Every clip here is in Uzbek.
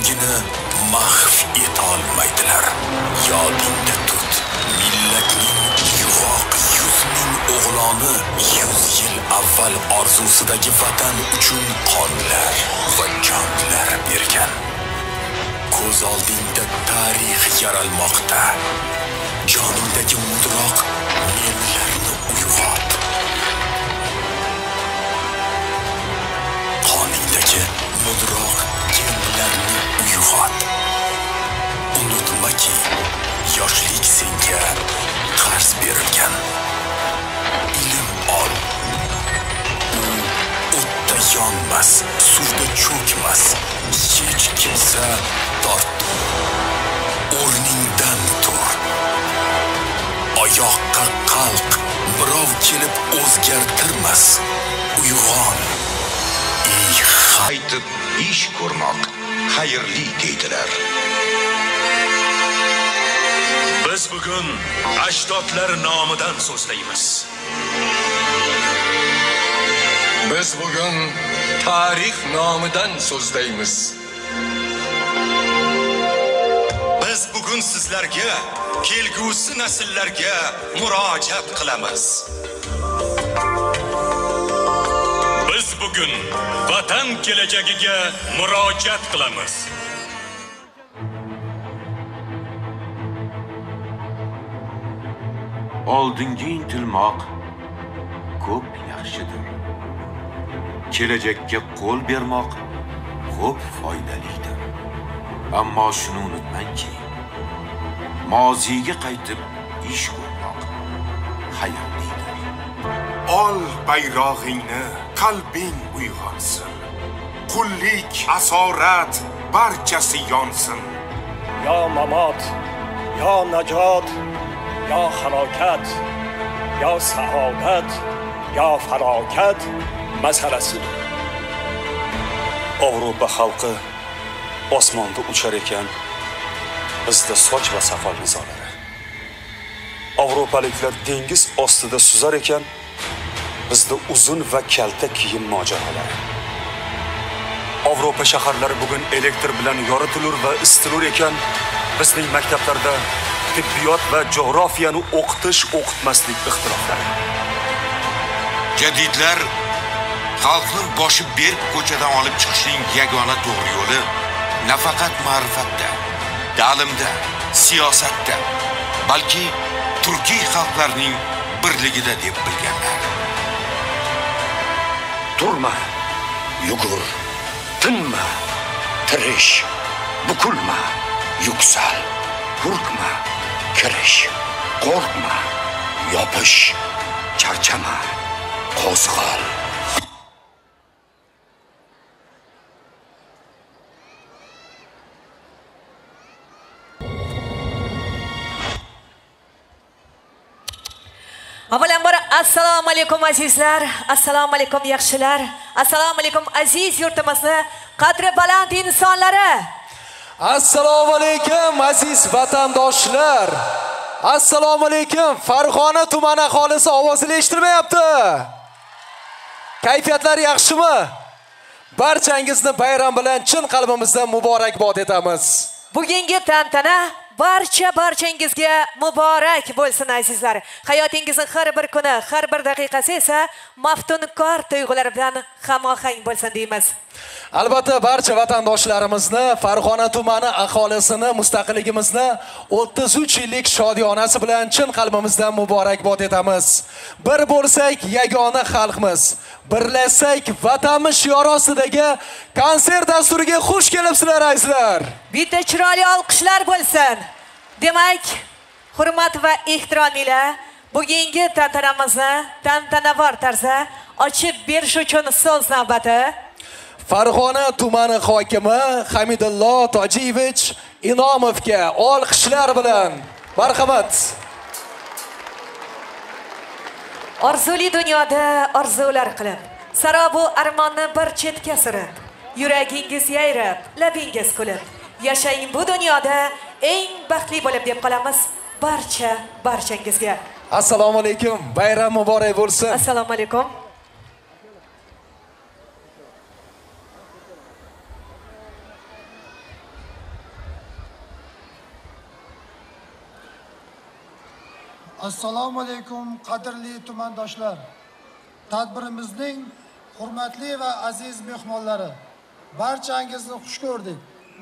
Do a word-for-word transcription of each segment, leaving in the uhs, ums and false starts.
yo'qligini mahv etolmaydilar. Yodingda tut, millatning uyg'oq yuz ming o'g'loni yuz yil avval orzusidagi vatan uchun qonlar va jonlar bergan. Ko'z oldingda tarix yaralmoqda. Joningdagi mudroq menlarni uyg'ot. Qoningdagi mudroq genlarni uyg'ot. Unutmaki, yoshlik senga qarz berilgan. Bilim ol. U o'tda yonmas, suvda cho'kmas. Hech kimsa tort. O'rningdan tur. Oyoqqa qalq. Birov kelib o'zgartirmas. Uyg'on. Ey qaytib ish ko'rmoq xayrli deydilar. Biz bugun ajdodlar nomidan so'zlaymiz. Biz bugun tarix nomidan so'zlaymiz. Biz bugun sizlarga, kelgusi nasllarga murojaat qilamiz. Biz bugun vatan kelajagiga murojaat qilamiz. Oldinga intilmoq ko'p yaxshidir. Kelajakka qo'l bermoq ko'p foydalidir. Ammo shuni unutmangki, moziga qaytib ish ko'rmoq xayrlidir. Ol bayrog'ingni, qalbing uyg'onsin. Qullik, asorat barchasi yonsin. Yo mamot, yo najot, yo halokat, yo saodat, yo falokat masalasidir. Avropa xalqi osmonda uchar ekan, bizda soch va soqol nizolari. Avropaliklar dengiz ostida suzar ekan, bizda uzun va kalta kiyim mojarolari. Avropa shaharlari bugun elektr bilan yoritilur va isitilur ekan, bizning maktablarda tibbiyot va jo'grafiyani o'qitish, o'qitmaslik ixtiloflari. Jadidlar xalqni boshi berk ko'chadan olib chiqishning yagona to'g'ri yo'li nafaqat ma'rifatda, ta'limda, siyosatda, balki turkiy xalqlarning birligida deb bilganlar. Turma, yugur, tinma, tirish, bukilma, yuksal, hurkma, kirish, qo'rqma, yopish, charchama, qo'zg'al. Avvalambor assalomu alaykum azizlar, assalomu alaykum yaxshilar, assalomu alaykum aziz yurtimizni qadri baland insonlari. Assalomu alaykum aziz vatandoshlar. Assalomu alaykum Farg'ona tumani aholisi, ovozini eshitilmayapti. Kayfiyatlar yaxshimi? Barchangizni bayram bilan chin qalbimizdan muborakbod etamiz. Bugungi tantana barcha barchangizga muborak bo'lsin azizlar. Hayotingizning har bir kuni, har bir daqiqasi esa maftunkor tuyg'ular bilan hamohang bo'lsin deymiz. Albatta barcha vatandoshlarimizni, Farg'ona tumani aholisini mustaqilligimizni o'ttiz uch yillik shodiyonasi bilan chin qalbimizdan muborakbod etamiz. Bir bo'lsak yagona xalqmiz. Birlashsak vatanimiz shiori ostidagi konsert dasturiga xush kelibsizlar azizlar. Bitta chiroyli olqishlar bo'lsin. Demak, hurmat va ehtirom bilan bugungi tantanamizni tantanavor tarzda ochib berish uchun so'z navbati Farg'ona tumani hokimi Hamidullo Tojiyevich Inomovga olqishlar bilan. Marhamat. Orzuli dunyoda orzular qilib, sarobu armonni bir chetga surib, yuragingiz yayrab, labingiz kulib, yashang bu dunyoda eng baxtli bo'lib deb qolamiz barcha barchangizga. Assalomu alaykum. Bayram muborak bo'lsin. Assalomu alaykum. Assalomu alaykum qadrli tumandoshlar. Tadbirimizning hurmatli va aziz mehmonlari, barchangizni xush ko'rdik.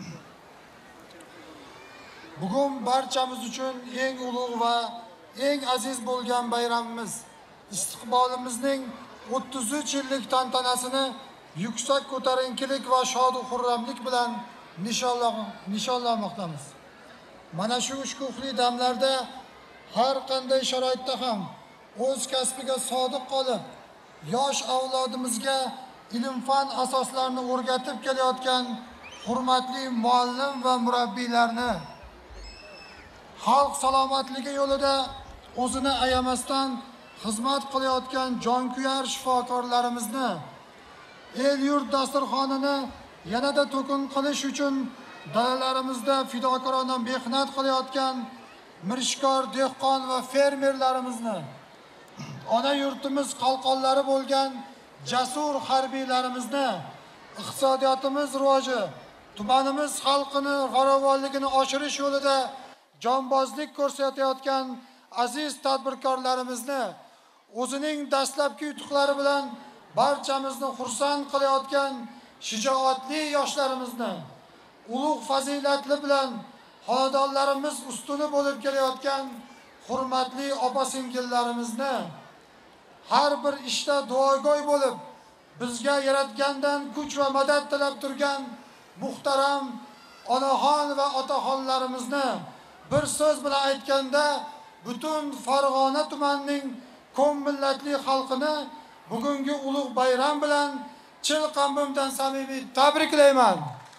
Bugun barchamiz uchun eng ulug' va eng aziz bo'lgan bayramimiz. Istiqbolimizning o'ttiz uch yillik tantanasini yuksak ko'tarinkilik va shod xurramlik bilan nishonlamoqdamiz. Mana shu shukuhli damlarda har qanday sharoitda ham o'z kasbiga sodiq qolib, yosh avlodimizga ilm-fan asoslarini o'rgatib kelayotgan hurmatli muallim va murabbiylarni, xalq salomatligi yo'lida o'zini ayamasdan xizmat qilayotgan jonkuyar shifokorlarimizni, el yurt dasturxonini yanada to'kin qilish uchun dalalarimizda fidokorona mehnat qilayotgan mirishkor dehqon va fermerlarimizni, ona yurtimiz qalqonlari bo'lgan jasur harbiylarimizni, iqtisodiyotimiz rivoji, tumanimiz xalqini farovonligini oshirish yo'lida jonbozlik ko'rsatayotgan aziz tadbirkorlarimizni, o'zining dastlabki yutuqlari bilan barchamizni xursand qilayotgan shijoatli yoshlarimizni, ulug' fazilatli bilan xonadonlarimiz ustuni bo'lib kelayotgan hurmatli opa-singillarimizni, har bir ishda duogo'y bo'lib bizga yaratgandan kuch va madad tilab turgan muhtaram onaxon va otaxonlarimizni, bir so'z bilan aytganda butun Farg'ona tumanining ko'm millatli xalqini bugungi ulug' bayram bilan chin qalbimdan samimiy tabriklayman.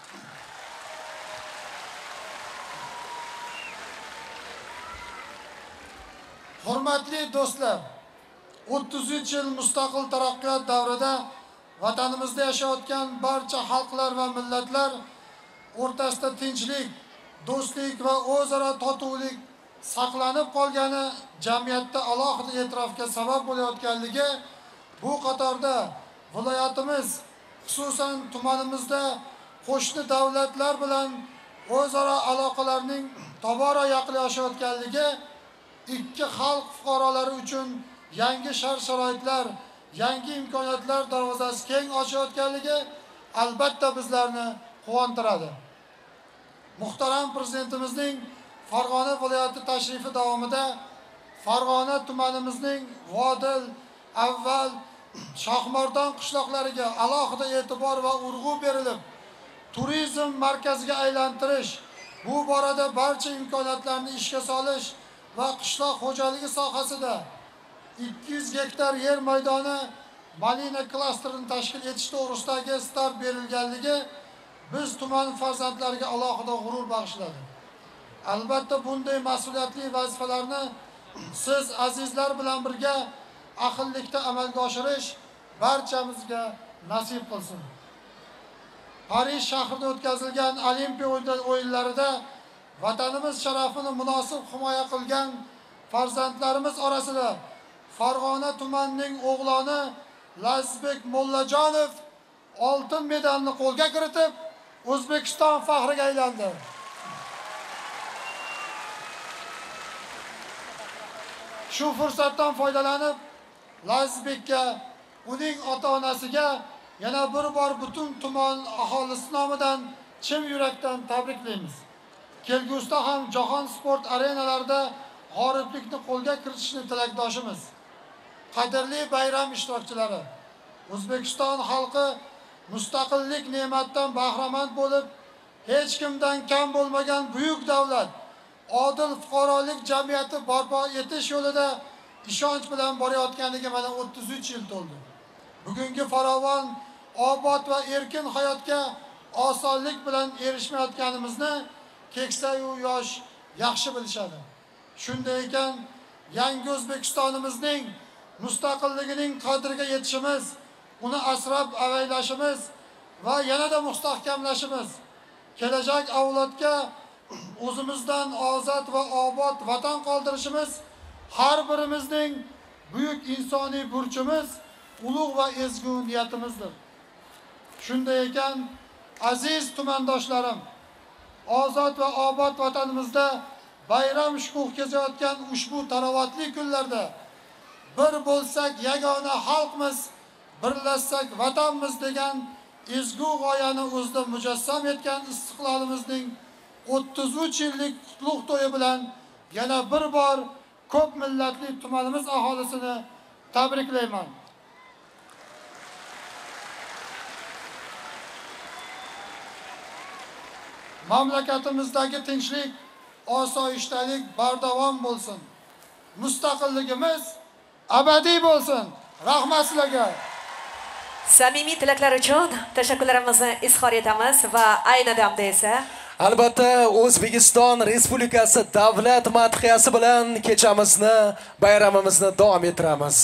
Hurmatli do'stlar, o'ttiz uch yil mustaqil taraqqiyot davrida vatanimizda yashayotgan barcha xalqlar va millatlar o'rtasida tinchlik, do'stlik va o'zaro totuvlik saqlanib qolgani jamiyatda alohida e'tirofga sabab bo'layotganligi, bu qatorda viloyatimiz, xususan tumanimizda qo'shni davlatlar bilan o'zaro aloqalarning tobora yaqinlashayotganligi, ikki xalq fuqarolari uchun yangi shart-sharoitlar, yangi imkoniyatlar darvozasi keng ochayotganligi albatta bizlarni quvontiradi. Muhtaram prezidentimizning Farg'ona viloyati tashrifi davomida Farg'ona tumanimizning Vodil, Avval, Shohmardon qishloqlariga alohida e'tibor va urg'u berilib, turizm markaziga aylantirish, bu borada barcha imkoniyatlarni ishga solish va qishloq xo'jaligi sohasida ikki yuz gektar yer maydoni malina klasterini tashkil etish to'g'risidagi start berilganligi biz tuman farzandlariga alohida g'urur bag'ishladi. Albatta bunday mas'uliyatli vazifalarni siz azizlar bilan birga ahillikda amalga oshirish barchamizga nasib qilsin. Parij shahrida o'tkazilgan Olimpiya o'yinlarida vatanimiz sharafini munosib himoya qilgan farzandlarimiz orasida Farg'ona tumanining o'g'loni Lazizbek Mollajonov oltin medalni qo'lga kiritib, O'zbekiston faxriga aylandi. Shu fursatdan foydalanib, Lazizbekka, uning ota-onasiga yana bir bor butun tuman aholisi nomidan chin yurakdan tabriklaymiz. Kelgusida ham jahon sport arenalarida g'oliblikni qo'lga kiritishni tilakdoshimiz. Qadrli bayram ishtirokchilari, O'zbekiston xalqi mustaqillik ne'matidan bahramand bo'lib, hech kimdan kam bo'lmagan buyuk davlat, odil fuqarolik jamiyati barpo etish yo'lida ishonch bilan borayotganiga mana o'ttiz uch yil to'ldi. Bugungi farovon, obod va erkin hayotga osonlik bilan erishmayotganimizni keksa-yu yosh yaxshi bilishadi. Shunday ekan, yangi O'zbekistonimizning mustaqilligining qadriga yetishimiz, uni asrab avaylashimiz va yanada mustahkamlashimiz, kelajak avlodga o'zimizdan ozod va obod vatan qoldirishimiz har birimizning buyuk insoniy burchimiz, ulug' va ezgu niyatimizdir. Shunday ekan, aziz tumandoshlarim, ozod va obod vatanimizda bayram shukuh kezayotgan ushbu tarovatli kunlarda bir bo'lsak yagona xalqmiz, birlashsak vatanmiz degan ezgu g'oyani o'zida mujassam etgan istiqlolimizning o'ttiz uch yillik qutlug' to'yi bilan yana bir bor ko'p millatli tumanimiz aholisini tabriklayman. Mamlakatimizdagi tinchlik, osoyishtalik bardavom bo'lsin. Mustaqilligimiz abadiy bo'lsin. Rahmat sizlarga. Samimiy tilaklar uchun tashakkurlarimizni izhor etamiz va ayni damda esa albatta O'zbekiston Respublikasi davlat madhiyasi bilan kechamizni, bayramimizni davom ettiramiz.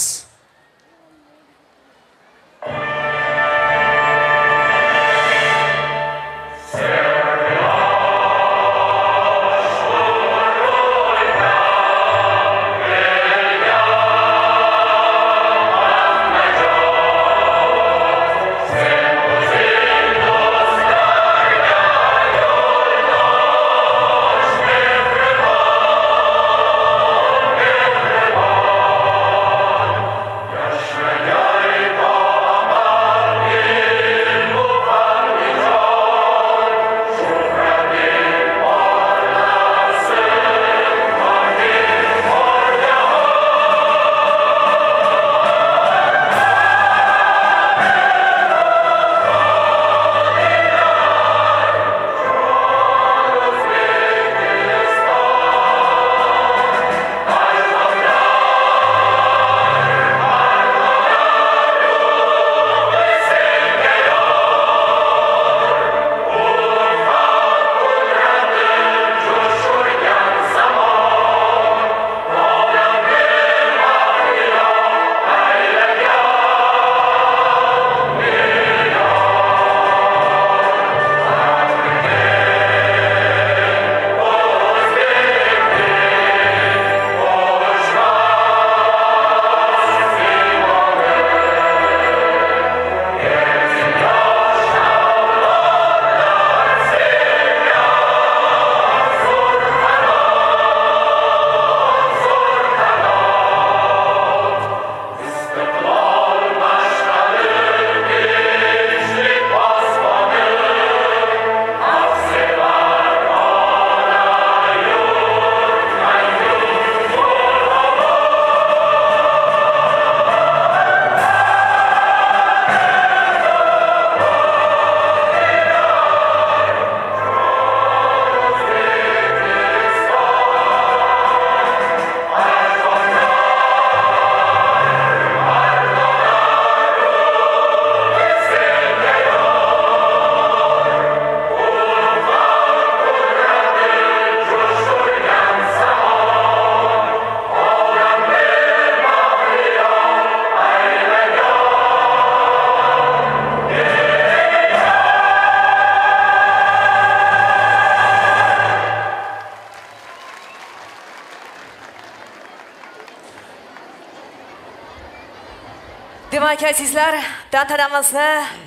Demak, azizlar, tantanamizni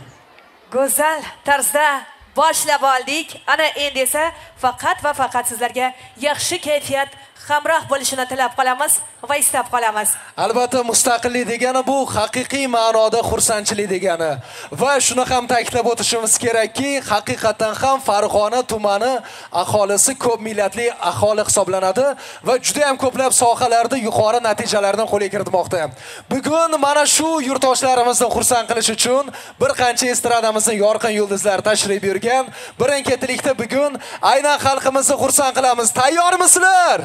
go'zal tarzda boshlab oldik. Ana endi esa faqat va faqat sizlarga yaxshi kayfiyat hamroh bo'lishini tilab qolamiz va istab qolamiz. Albatta, mustaqillik degani bu haqiqiy ma'noda xursandchilik degani. Va shuni ham ta'kidlab o'tishimiz kerakki, haqiqatan ham Farg'ona tumani aholisi ko'p millatli aholi hisoblanadi va juda ham ko'plab sohalarda yuqori natijalarni qo'lga kiritmoqda. Bugun mana shu yurtdoshlarimizni xursand qilish uchun bir qancha estradamizning yorqin yulduzlari tashrif buyurgan. Birin-ketinlikda bugun aynan xalqimizni xursand qilamiz. Tayyormisizlar?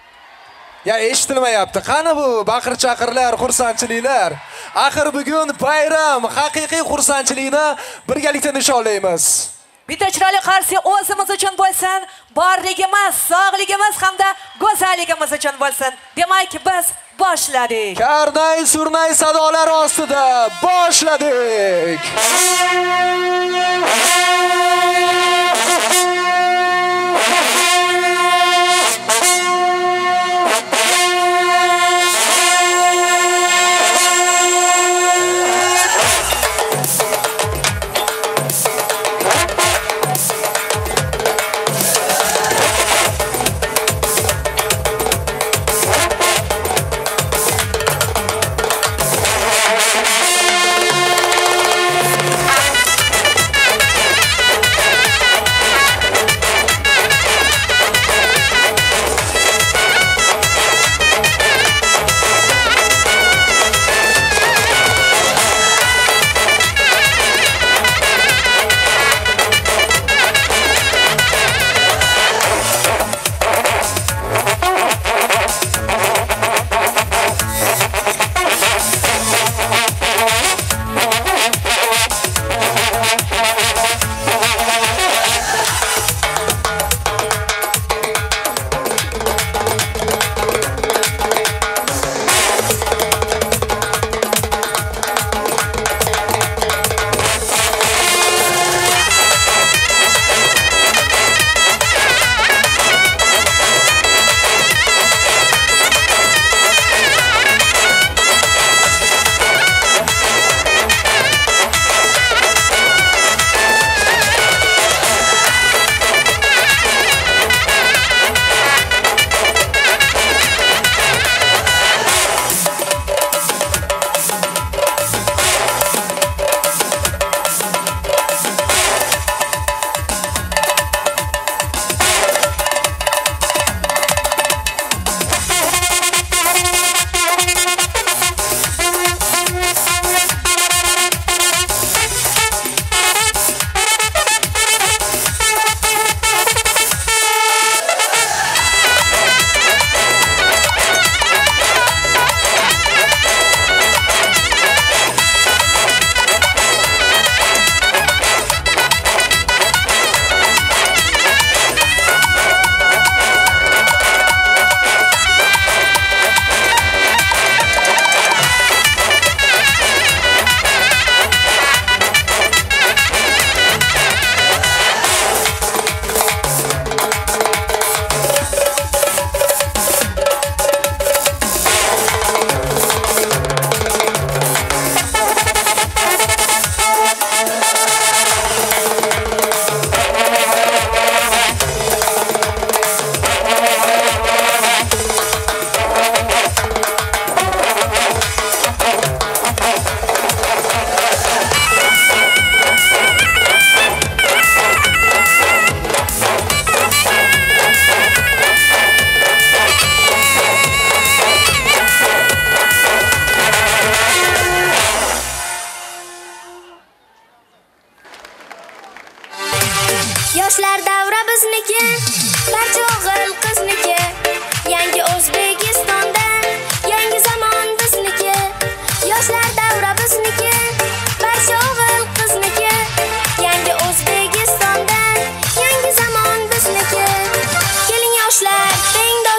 Ya eshitilmayapti. Qani bu baqir-chaqirlar, xursandchiliklar? Axir bugun bayram, haqiqiy xursandchilikni birgalikda nishonlaymiz. Bitta chiroyli qarshi o'zimiz uchun bo'lsin, borligimiz, sog'ligimiz hamda go'zalligimiz uchun bo'lsin. Demak, biz boshladik. Karnay surnay sadolar ostida boshladik.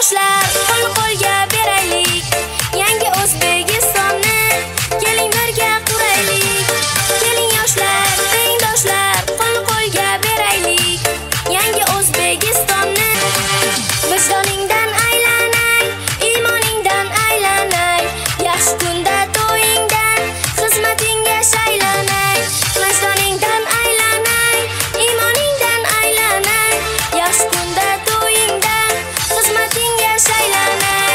yoshlar qo'l-qo'lga beraylik, yangi O'zbekistonni keling birga quraylik. Keling yoshlar, tengdoshlar qo'l-qo'lga beraylik, yangi O'zbekistonni. Vijdoningdan aylanay, iymoningdan aylanay, yaxshi kunda to'yingdan xizmatingga shaylanay. Vijdoningdan aylanay, iymoningdan aylanay, yaxshi kunda to'yingdan xizmatingga shaylanay.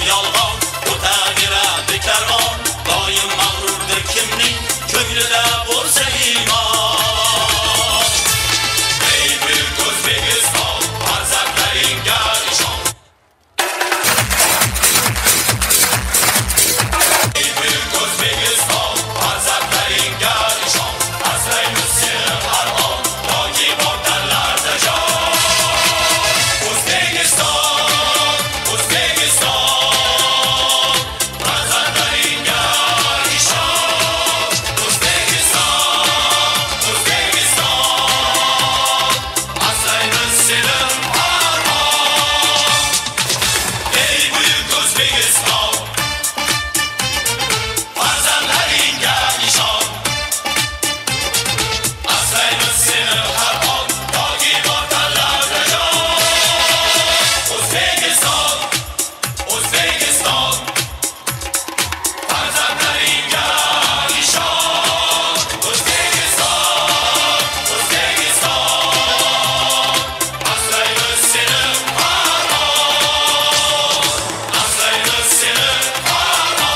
yolg'on o'taveradi karvon doim mag'rurdir kimning ko'nglida bo'lsa iymon ey buyuk O'zbekiston farzandlaringga ishon ey buyuk O'zbekiston farzandlaringga ishon asraymiz seni har on toki bor tanlarda jon O'zbekiston O'zbekiston farzandlaringga ishon O'zbekiston O'zbekiston asraymiz seni har on ey buyuk O'zbekiston farzandlaringga ishon asraymiz seni har on toki bor tanlarda jon O'zbekiston O'zbekiston farzandlaringga ishon O'zbekiston O'zbekiston asraymiz seni har on asraymiz seni har on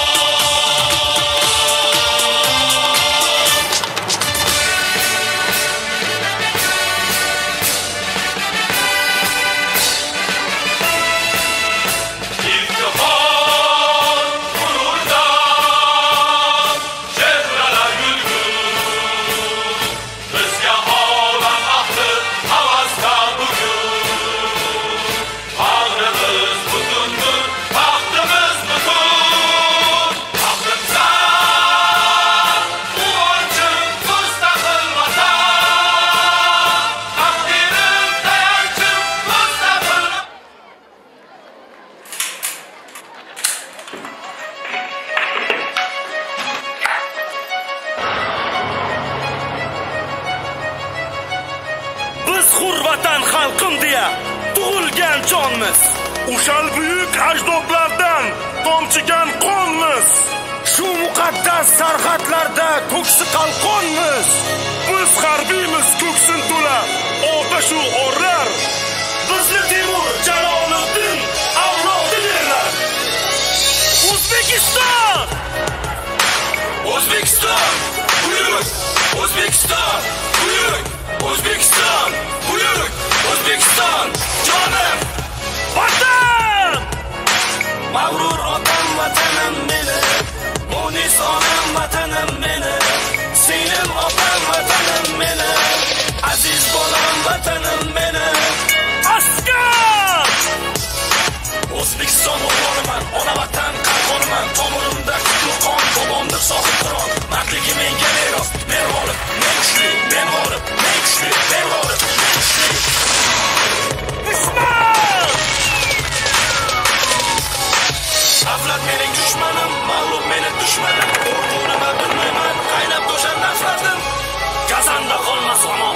İftihar gururdan çevreler gülgün Bizga olam ahdi havasda bugün Bağrımız butundur, baxtimiz butun Taxtimizda quvonchim mustaqil vatan Taqdirim tayanchim mustaqil Biz hurvatan xalqim deya tug'ilgan jonmiz. O'shal buyuk ajdodlardan tomchigan qonmiz. Shu muqaddas sarhadlarda ko'ksi qalqonmiz. Biz harbiymiz ko'ksin to'la otashu orlar. Bizni Temur Jaloliddin avlodi derlar. O'zbekiston! O'zbekiston! Buyuk! O'zbekiston! Buyuk! O'zbekiston! Buyuk! O'zbekiston! Jonim! Vatan! Mag'rur otam vatanim meni, munis onam vatanim meni, singlim opam vatanim meni, aziz bolam vatanim meni. Askar! O'zbekiston o'g'loniman, ona vatan qalqoniman, tomirimda kuchli qon, bobomdir sohib qiron, mardligi menga meros, men g'olib, men kuchli, men g'olib, men kuchli, men g'olib, men kuchli. Dushman! Nafrat mening dushmanim, mag'lub mening dushmanim, qo'rquv nima bilmayman, qaynab to'shar nafratim, gazanda qolmas omon.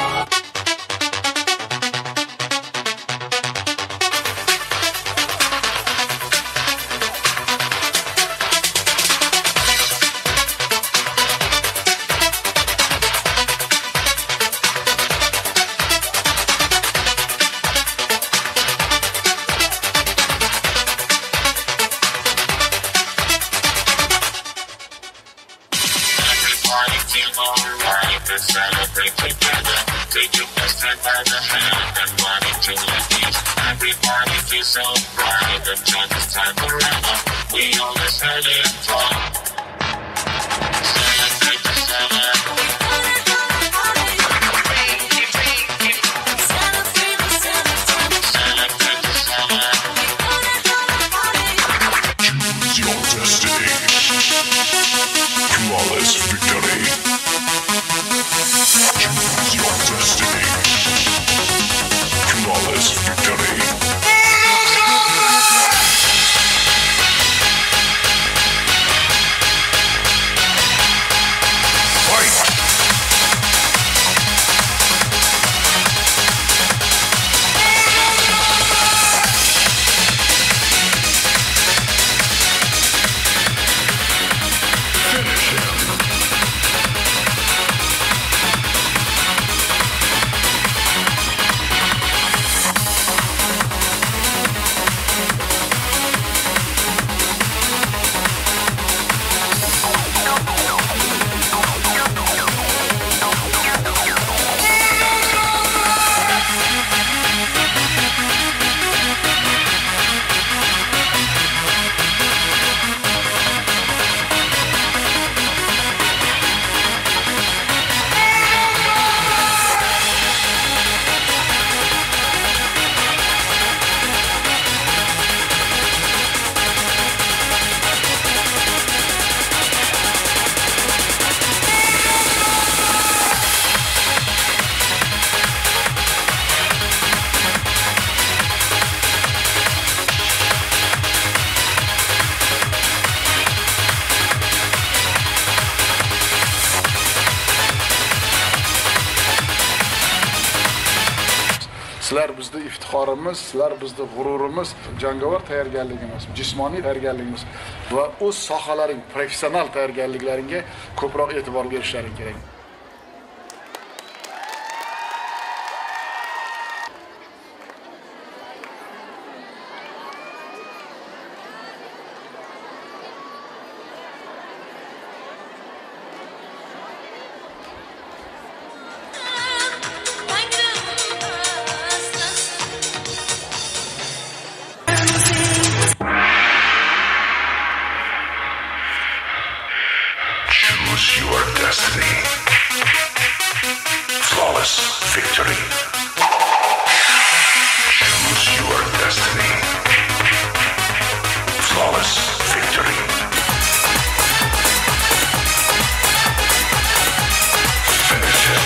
Celebrate together, take your best hand by the hand and run into the beat. Everybody feels so bright and join this time forever. We always had it fun. Celebrate the celebrate. Choose your destiny. Flawless victory. Choose your destiny. Flawless victory. Sizlar bizning iftixorimiz, sizlar bizning g'ururimiz, jangovar tayyorgarligimiz, jismoniy tayyorgarligimiz va o'z sohalaring, professional tayyorgarliklaringga ko'proq e'tibor berishlaring kerak. Choose your destiny. Flawless victory. Choose your destiny. Flawless victory. Finish it.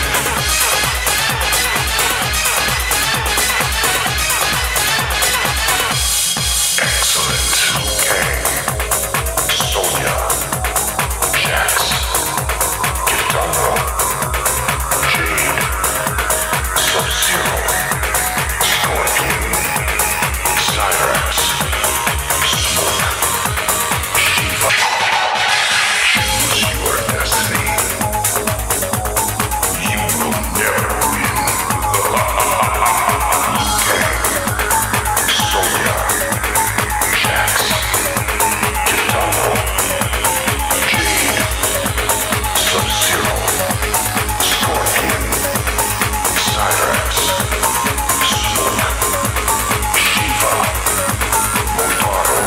Excellent. Kang. Sonya. Jax. Kitana. Jade. Sub-Zero. Scorpion. Cyrax. Smoke. Shiva. Choose your destiny. You will never win. Kang. Sonya. Jax. Kitana. Jade. Sub-Zero. Scorpion. Cyrax. Smoke. Shiva. Motaro.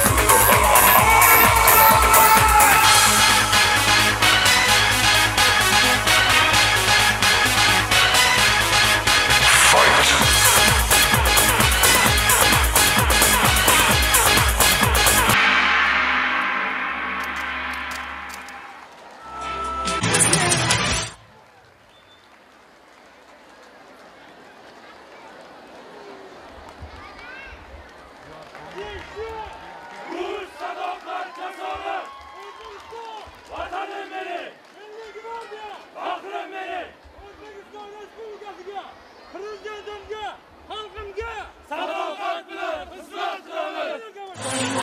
Fight. Ruh, sadoqat, jasorat. Vatanim mening. Faxrim mening. O'zbekiston Respublikasiga, Prezidentimga, xalqimga sadoqat bilan xizmat qilamiz.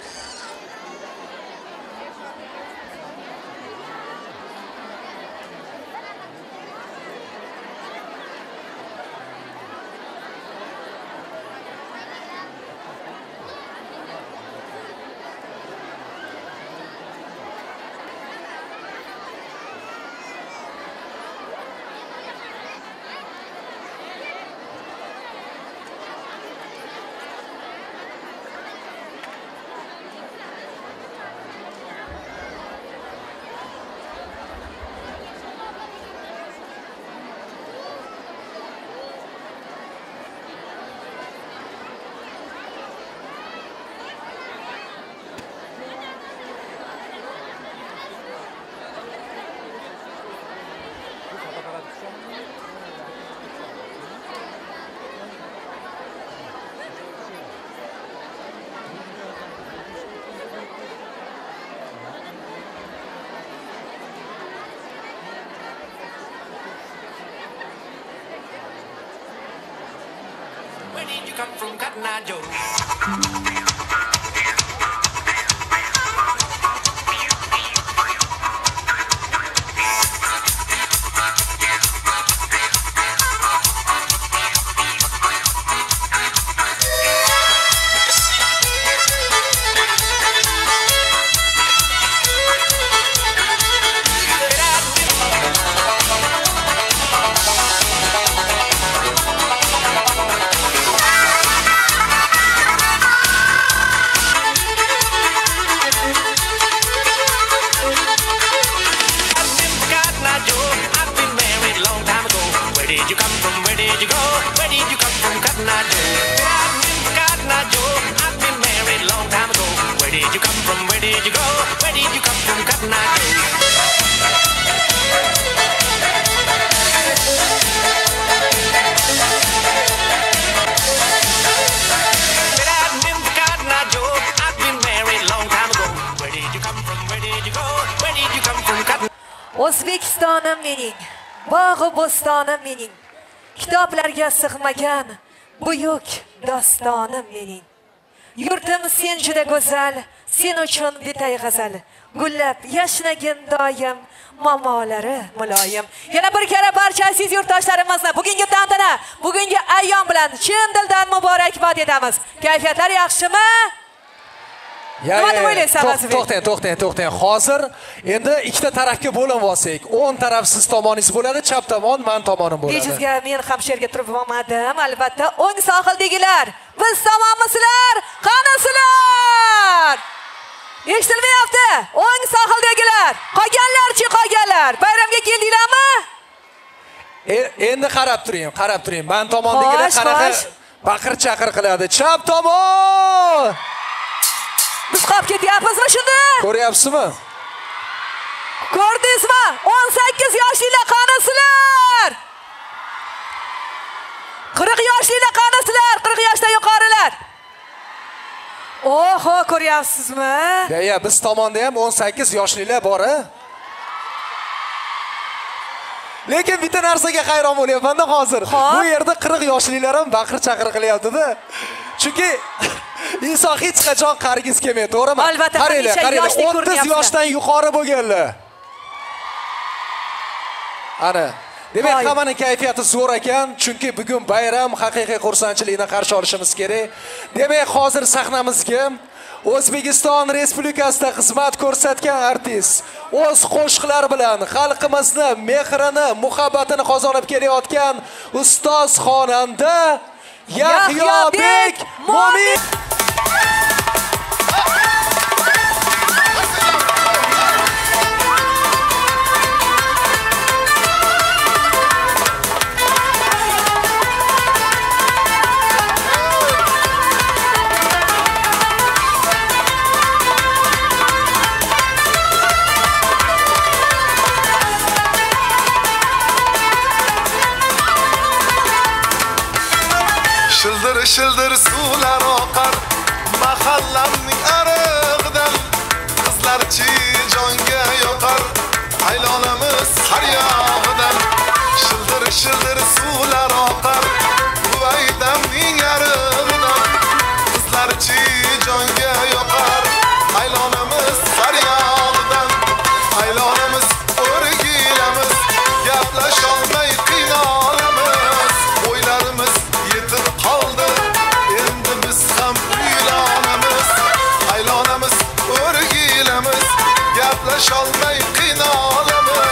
Where did you come from, Cotton Eye Joe? O'zbekistonim mening, bog'i bo'stonim mening. kitoblarga sig'magan buyuk dostonim mening. Yurtim sen juda go'zal, sen uchun bitay g'azal. Gullab yashnagin doim, mamolari muloyim. Yana bir kara barcha aziz yurtdoshlarimizni bugungi tantana, bugungi ayyom bilan chin dildan muborakbod etamiz. Kayfiyatlar yaxshimi? Nima deb o'ylaysiz Azizbek? To'xtang, to'xtang, to'xtang. Hozir endi ikkita tarafga bo'linib olsak, o'ng taraf siz tomoningiz bo'ladi, chap tomon men tomonim bo'ladi. Bejizga men ham she'rga turib olmadim. Albatta, o'ng sohildagilar, biz tomonmisizlar? Qanisilar? Eshitilmayapti. O'ng sohildagilar, qolganlarchi qolganlar. Bayramga keldinglarmi? Endi qarab turing, qarab turing. Men tomondagilar qanaqa baqir-chaqir qiladi. Chap tomon! Biz qolib ketyapmizmi shunda? Ko'ryapsizmi? Ko'rdingizmi? o'n sakkiz yoshlilar qanisilar? qirq yoshlilar qanisilar? qirq yoshdan yuqorilar. Oho, ko'ryapsizmi? Ya, biz tomonda ham o'n sakkiz yoshlilar bor-a? Lekin bitta narsaga hayron bo'lyapman-da hozir. Bu yerda qirq yoshlilar ham baqir-chaqir qilyapti-da. Chunki inson hech qachon qarigiz kelmaydi, to'g'rimi? Albatta, qaranglar, qaranglar, o'ttiz yoshdan yuqori bo'lganlar. Ana, demak, hammaning kayfiyati zo'r ekan, chunki bugun bayram, haqiqiy xursandchilikni qarshi olishimiz kerak. Demak, hozir sahnamizga O'zbekiston Respublikasida xizmat ko'rsatgan artist, o'z qo'shiqlari bilan xalqimizni mehrini, muhabbatini qozonib kelayotgan ustoz xonanda Yahyobek Mo'min. Shildir shildir suvlar oqar mahallamning arig'idan, qizlarchi jonga yoqar aylonamiz har yog'idan. Shildir shildir suvlar oqar buvaydamning arig'idan, qizlarchi jonga yoqar aylonamiz har yog'idan. Aylonamiz o'rgilamiz, gaplasholmay qiynalamiz, o'ylarimiz yetib qoldi, endi biz ham uylanamiz. Aylonamiz o'rgilamiz, gaplasholmay qiynalamiz,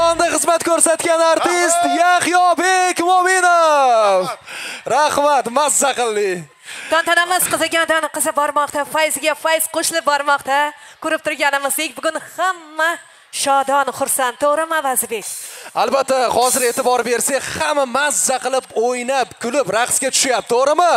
maydonida xizmat ko'rsatgan artist Yahyobek Mo'minov. Rahmat, mazza qildi. Tantanamiz qizigandan qiza bormoqda, fayzga fayz qo'shilib bormoqda. Ko'rib turganimizdek, bugun hamma shodon, xursand, to'g'rimi Vazibek? Albatta, hozir e'tibor bersak, hamma mazza qilib, o'ynab, kulib, raqsga tushyapti, to'g'rimi?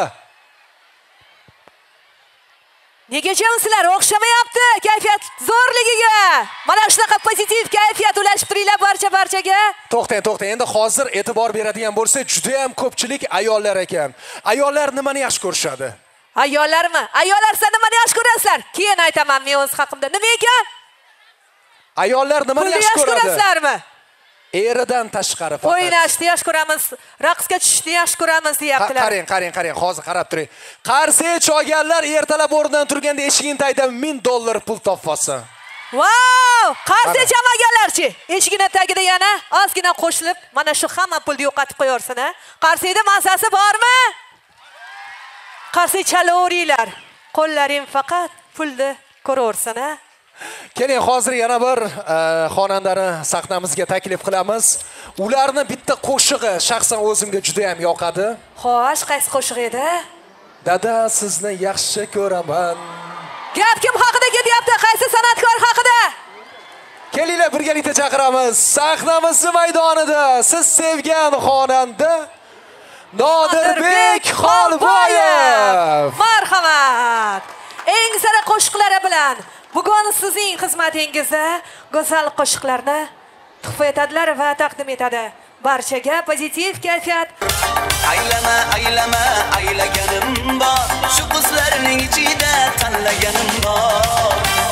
Nega sizlar o'xshamayapti kayfiyat zo'rligiga? Mana shunaqa pozitiv kayfiyat ulashib turinglar barcha barchaga. To'xtang, to'xtang. Endi hozir e'tibor beradigan bo'lsa, juda ham ko'pchilik ayollar ekan. Ayollar nimani yaxshi ko'rishadi? Ayollarmi? Ayollar siz nimani yaxshi ko'rasizlar? Keyin aytaman men o'z haqimda. Nima ekan? Ayollar nimani yaxshi ko'radi? Ko'rasizlarmi? Eridan tashqari faqat. O'ynashni yaxshi ko'ramiz, raqsga tushishni yaxshi ko'ramiz deyaptilar. Qarang, qarang, qarang, hozir qarab turing. Qarsiga cho'g'anlar ertalab o'rnidan turganda eshigini tagida ming dollar pul topsa. Wow! Qarsiga chamaganlarchi? Eshigini tagida yana ozgina qo'shilib, mana shu hamma pulni yo'qotib qo'yorsin, ha? Qarsiga mazasi bormi? Qarsiga chalaveringlar. Qo'llaring faqat pulni ko'raversin, ha? Keling, hozir yana bir xonandani sahnamizga taklif qilamiz. Ularni bitta qo'shig'i shaxsan o'zimga juda ham yoqadi. Xo'sh, qaysi qo'shiq edi? Dada, sizni yaxshi ko'raman. Gap kim haqida ketyapti? Qaysi san'atkor haqida? Kelinglar, birgalikda chaqiramiz. Sahnamiz maydonida siz sevgan xonanda Nodirbek Xolboyev. Marhamat. Eng sara qo'shiqlari bilan bugun sizning xizmatingizda go'zal qo'shiqlarni tuhfa etadilar va taqdim etadi. Barchaga pozitiv kayfiyat. Aylama, aylama, aylaganim bor. Shu qizlarning ichida tanlaganim bor.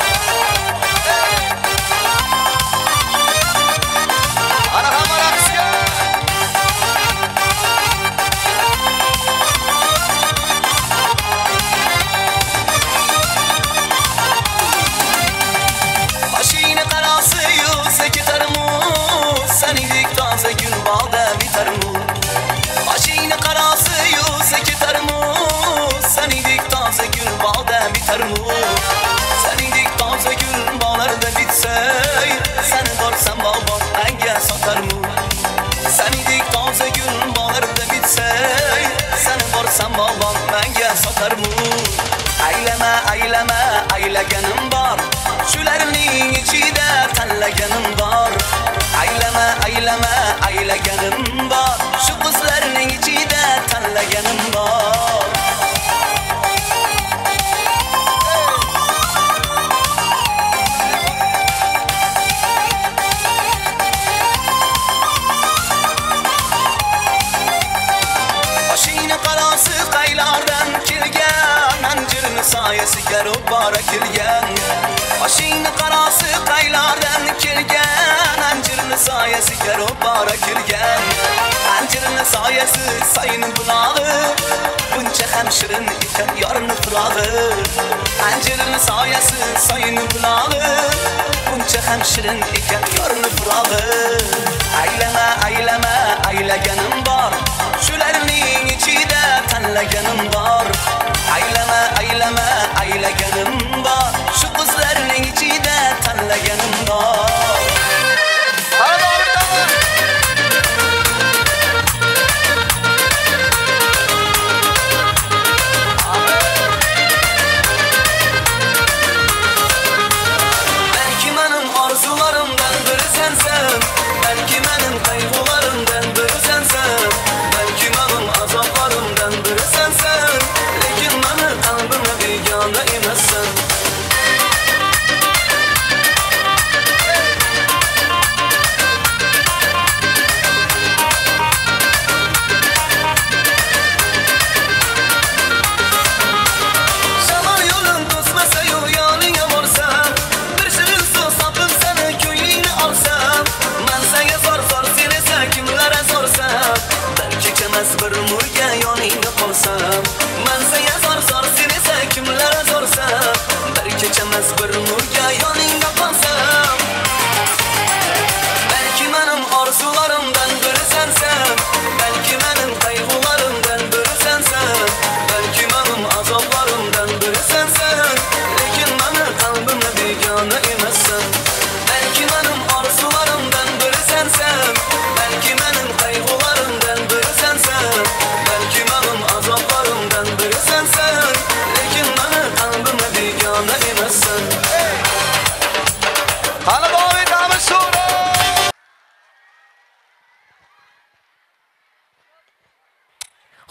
Ana hamma raqsga. Mashina qarasi yo'sa ketarmiz, sanidek toza gul bog'da bitarmiz. Mashina qarasi yo'sa ketarmiz, sanidek toza gul bog'da bitarmiz. Sanidek toza gul bog'larda bitsay, seni borsam bog' anga sotarmiz. Sanidek toza gul bog'larda bitsay, seni borsam bog' anga sotarmiz. Aylama, aylama, aylaganim bor. Shularning ichida tanlaganim bor. Aylama, aylama, aylaganim bor. Shu qizlarning ichida tanlaganim bor. Mashina qarasi qaylardan kelgan, anjirni soyasiga ro'bara kelgan. Mashina qarasi qaylardan kelgan, anjirni soyasiga ro'bara kelgan. Anjirni soyasi sayni bulog'i, buncha ham shirin ekan yorni firog'i. Anjirni soyasi sayni bulog'i, buncha ham shirin ekan yorni firog'i. Aylama, aylama, aylaganim bor. Shularning ichida tanlaganim bor. Aylama, aylama, aylaganim bor. Shu qizlarning ichida tanlaganim bor. Belki mening orzularimdan biri sensen, belki mening qayg'ularimdan biri sensen, belki mening azoblarimdan biri sensen, lekin meni qalbimga begona emassan.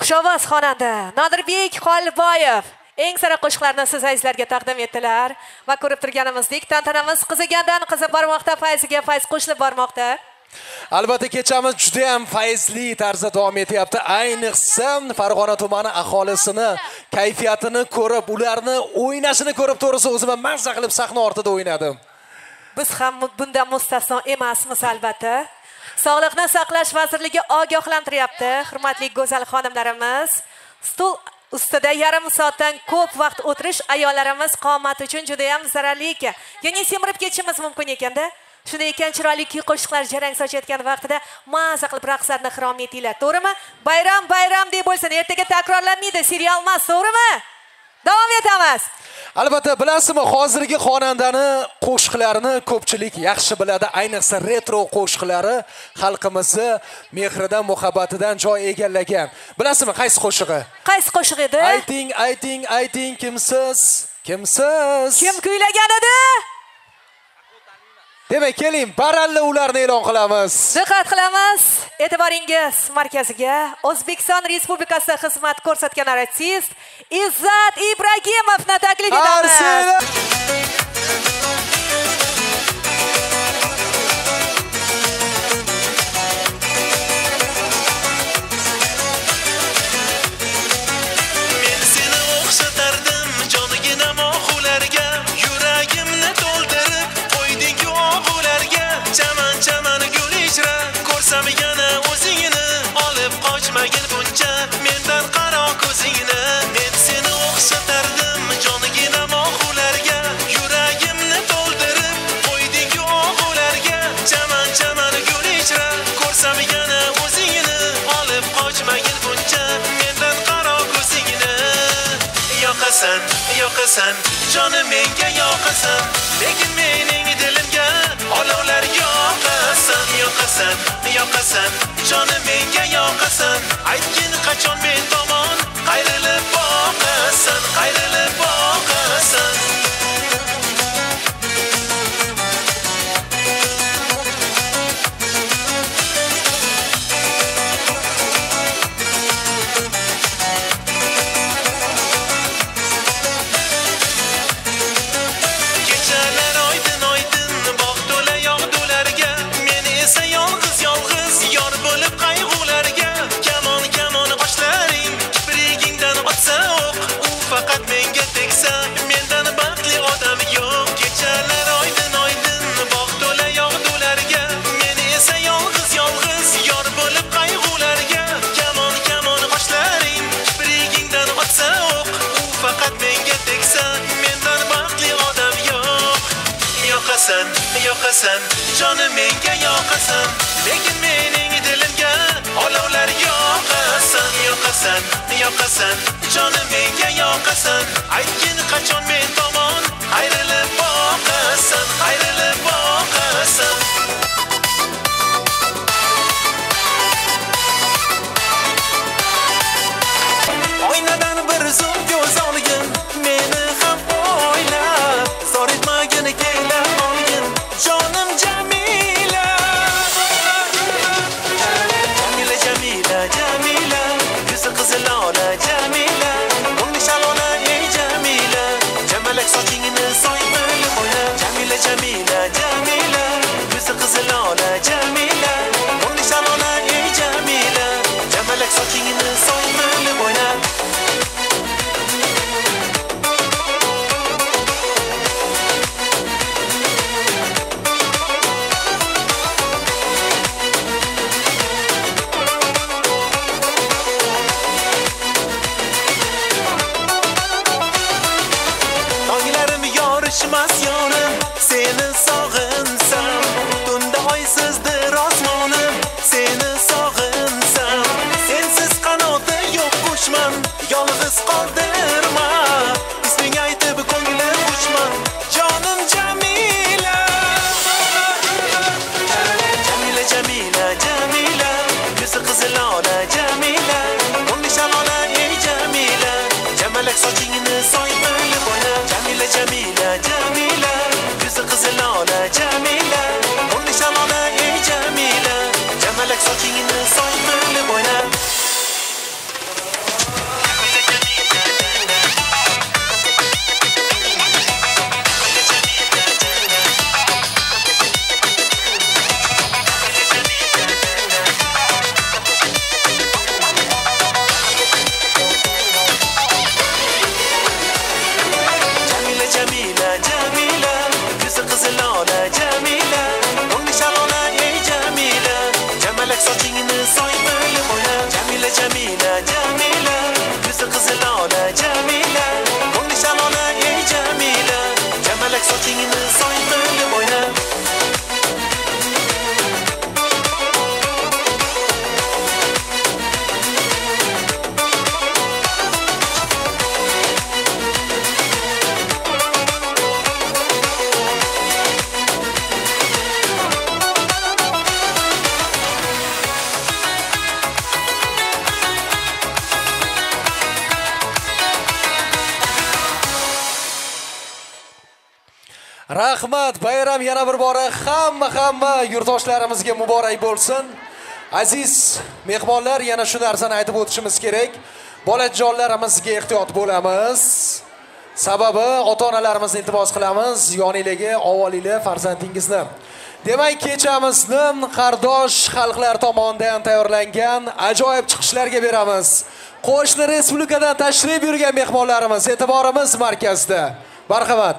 Xushovoz xonanda Nodirbek Xolboyev eng sara qo'shiqlarni siz azizlarga taqdim etdilar va ko'rib turganimizdek tantanamiz qizigandan qizib bormoqda, fayziga fayz qo'shilib bormoqda. Albatta kechamiz juda ham fayzli tarzda davom etyapti. Ayniqsa Farg'ona tumani aholisini kayfiyatini ko'rib, ularni o'ynashini ko'rib to'g'risi o'zim ham mazza qilib sahna ortida o'ynadim. Biz ham bundan mustasno emasmiz albatta. Sog'liqni saqlash vazirligi ogohlantiryapti. Hurmatli go'zal xonimlarimiz, stul ustida yarim soatdan ko'p vaqt o'tirish ayollarimiz qomati uchun juda ham zararli ekan. Ya'ni semirib ketishimiz mumkin ekanda. Shunday ekan chiroyli kuy qo'shiqlar jarang sochayotgan vaqtida maza qilib raqslarni xirom etinglar. To'g'rimi? Bayram bayram deb bo'lsin, ertaga takrorlanmaydi, serial emas, to'g'rimi? Davom etamiz. Albatta bilasizmi, hozirgi xonandani qo'shiqlarini ko'pchilik yaxshi biladi. Ayniqsa retro qo'shiqlari xalqimizni mehridan, muhabbatidan joy egallagan. Bilasizmi, qaysi qo'shig'i? Qaysi qo'shiq edi? Ayting, ayting, ayting, kimsiz? Kimsiz? Kim kuylagan edi? Demak, keling, baralla ularni e'lon qilamiz. Diqqat qilamiz. E'tiboringiz markaziga O'zbekiston Respublikasida xizmat ko'rsatgan artist Izzat Ibragimovni taklif etamiz. Men seni o'xshatardim jonigina mohularga, yuragimni to'ldirib qo'yding og'ularga, chaman chaman gul ijra, ko'rsam yana o'zingni, olib qochmagin buncha mendan qaro ko'zingni. Men seni o'xshatardim jonigina mohularga, yuragimni to'ldirib qo'yding og'ularga, chaman chaman gul ijra, ko'rsam yana o'zingni, olib qochmagin buncha mendan qaro ko'zingni. Yoqasan, yoqasan, jonim menga yoqasan, lekin mening dilimga olovlar yoqasan. Yoqasan, yoqasan, jonim menga yoqasan, aytgin qachon men tomon qayrilib boqasan, qayrilib boqasan. Kechalar oydin oydin bog' to'la yog'dularga, men esa yolg'iz yolg'iz yor bo'lib qayg'ularga. Kamon kamon qoshlaring kiprigingdan otsa o'q, u faqat menga tegsa, mendan baxtli odam yo'q. Kechalar oydin oydin bog' to'la yog'dularga, men esa yolg'iz yolg'iz yor bo'lib qayg'ularga. Kamon kamon qoshlaring kiprigingdan otsa o'q, u faqat menga tegsa, mendan baxtli odam yo'q. Yoqasan, yoqasan, jonim menga yoqasan, lekin mening dilimga olovlar yoqasan. Yoqasan, yoqasan, jonim menga yoqasan, aytgin qachon men tomon qayrilib boqasan, qayrilib boqasan. Oynadan bir zum ko'z olgin, meni ham o'ylab, zor etmagin kela olgin, jonim Jamila. Jamila, Jamila, Jamila, yuzi qizil ola Jamila, ko'ngli shalona ey Jamila, jamalak sochingni soy qilib o'yna. Jamila, Jamila, Jamila, yuzi qizil ola Jamila, ko'ngli shalona ey Jamila, jamalak sochingni soy qilib o'yna. Tonglarim yorishmas yorim, seni sog'insam, tunda oysizdir osmonim, seni sog'insam, sensiz qanoti yo'q qushman, yolg'iz qoldirma, isming aytib ko'nglim uçman, jonim Jamila. Jamila, Jamila, Jamila, yuzi qizil ola Jamila, ko'ngli shalona ey Jamila, jamalak sochingni soy qilib o'yna. Jamila, Jamila, Jamila, yuzi qizil ola Jamila, ko'ngli shalona ey Jamila, jamalak sochingni soy qilib o'yna. Rahmat, bayram yana bir bora hamma hamma yurtdoshlarimizga muborak bo'lsin. Aziz mehmonlar, yana shu narsani aytib o'tishimiz kerak. Bolajonlarimizga ehtiyot bo'lamiz. Sababi ota-onalarimizni iltimos qilamiz, yoningizga ovolingiz farzandingizni. Demak, kechamizni qardosh xalqlar tomonidan tayyorlangan ajoyib chiqishlarga beramiz. Qo'shni respublikadan tashrif buyurgan mehmonlarimiz e'tiborimiz markazida. Marhamat.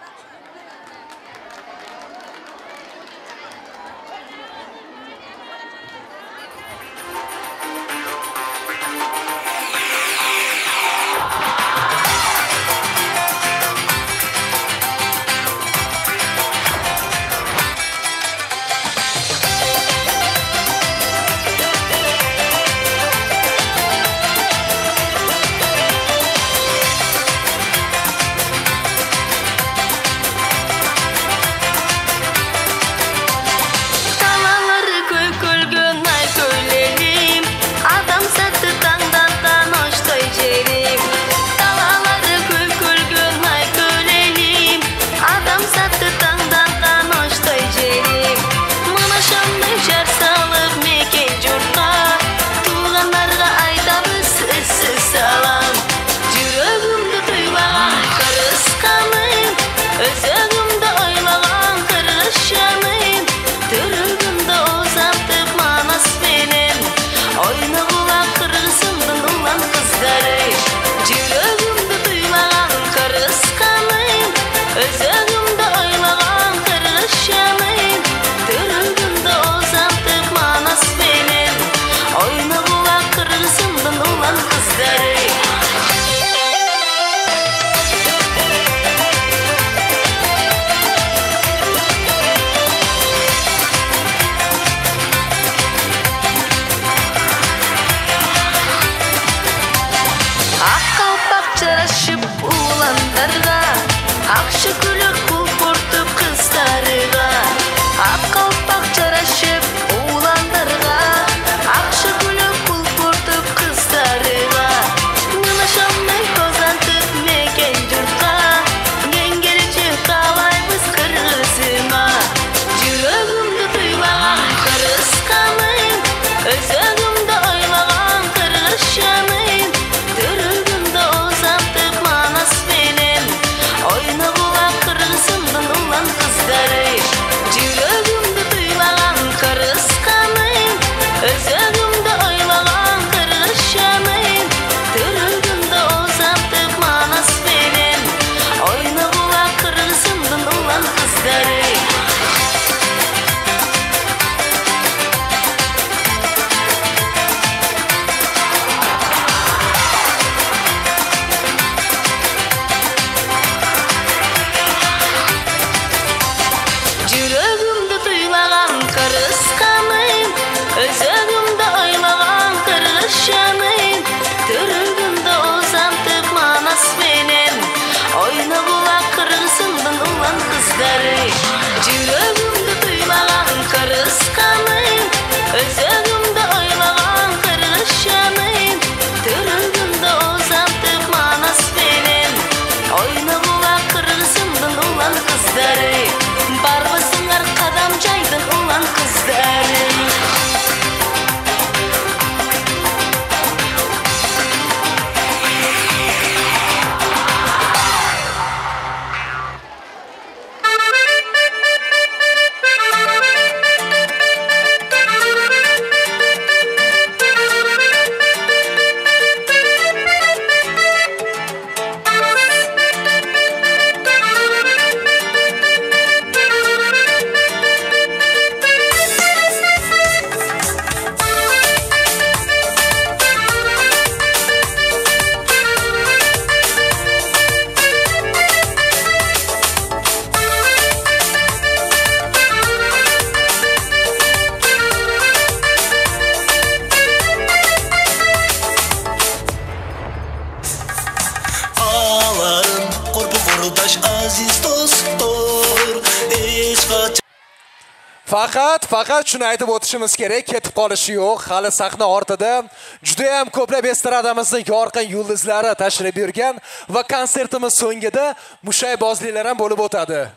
Faqat, faqat shuni aytib o'tishimiz kerak, ketib qolishi yo'q. Hali sahna ortida juda ham ko'plab estradamizning yorqin yulduzlari tashrif buyurgan va konsertimiz so'ngida mushaybozliklar ham bo'lib o'tadi.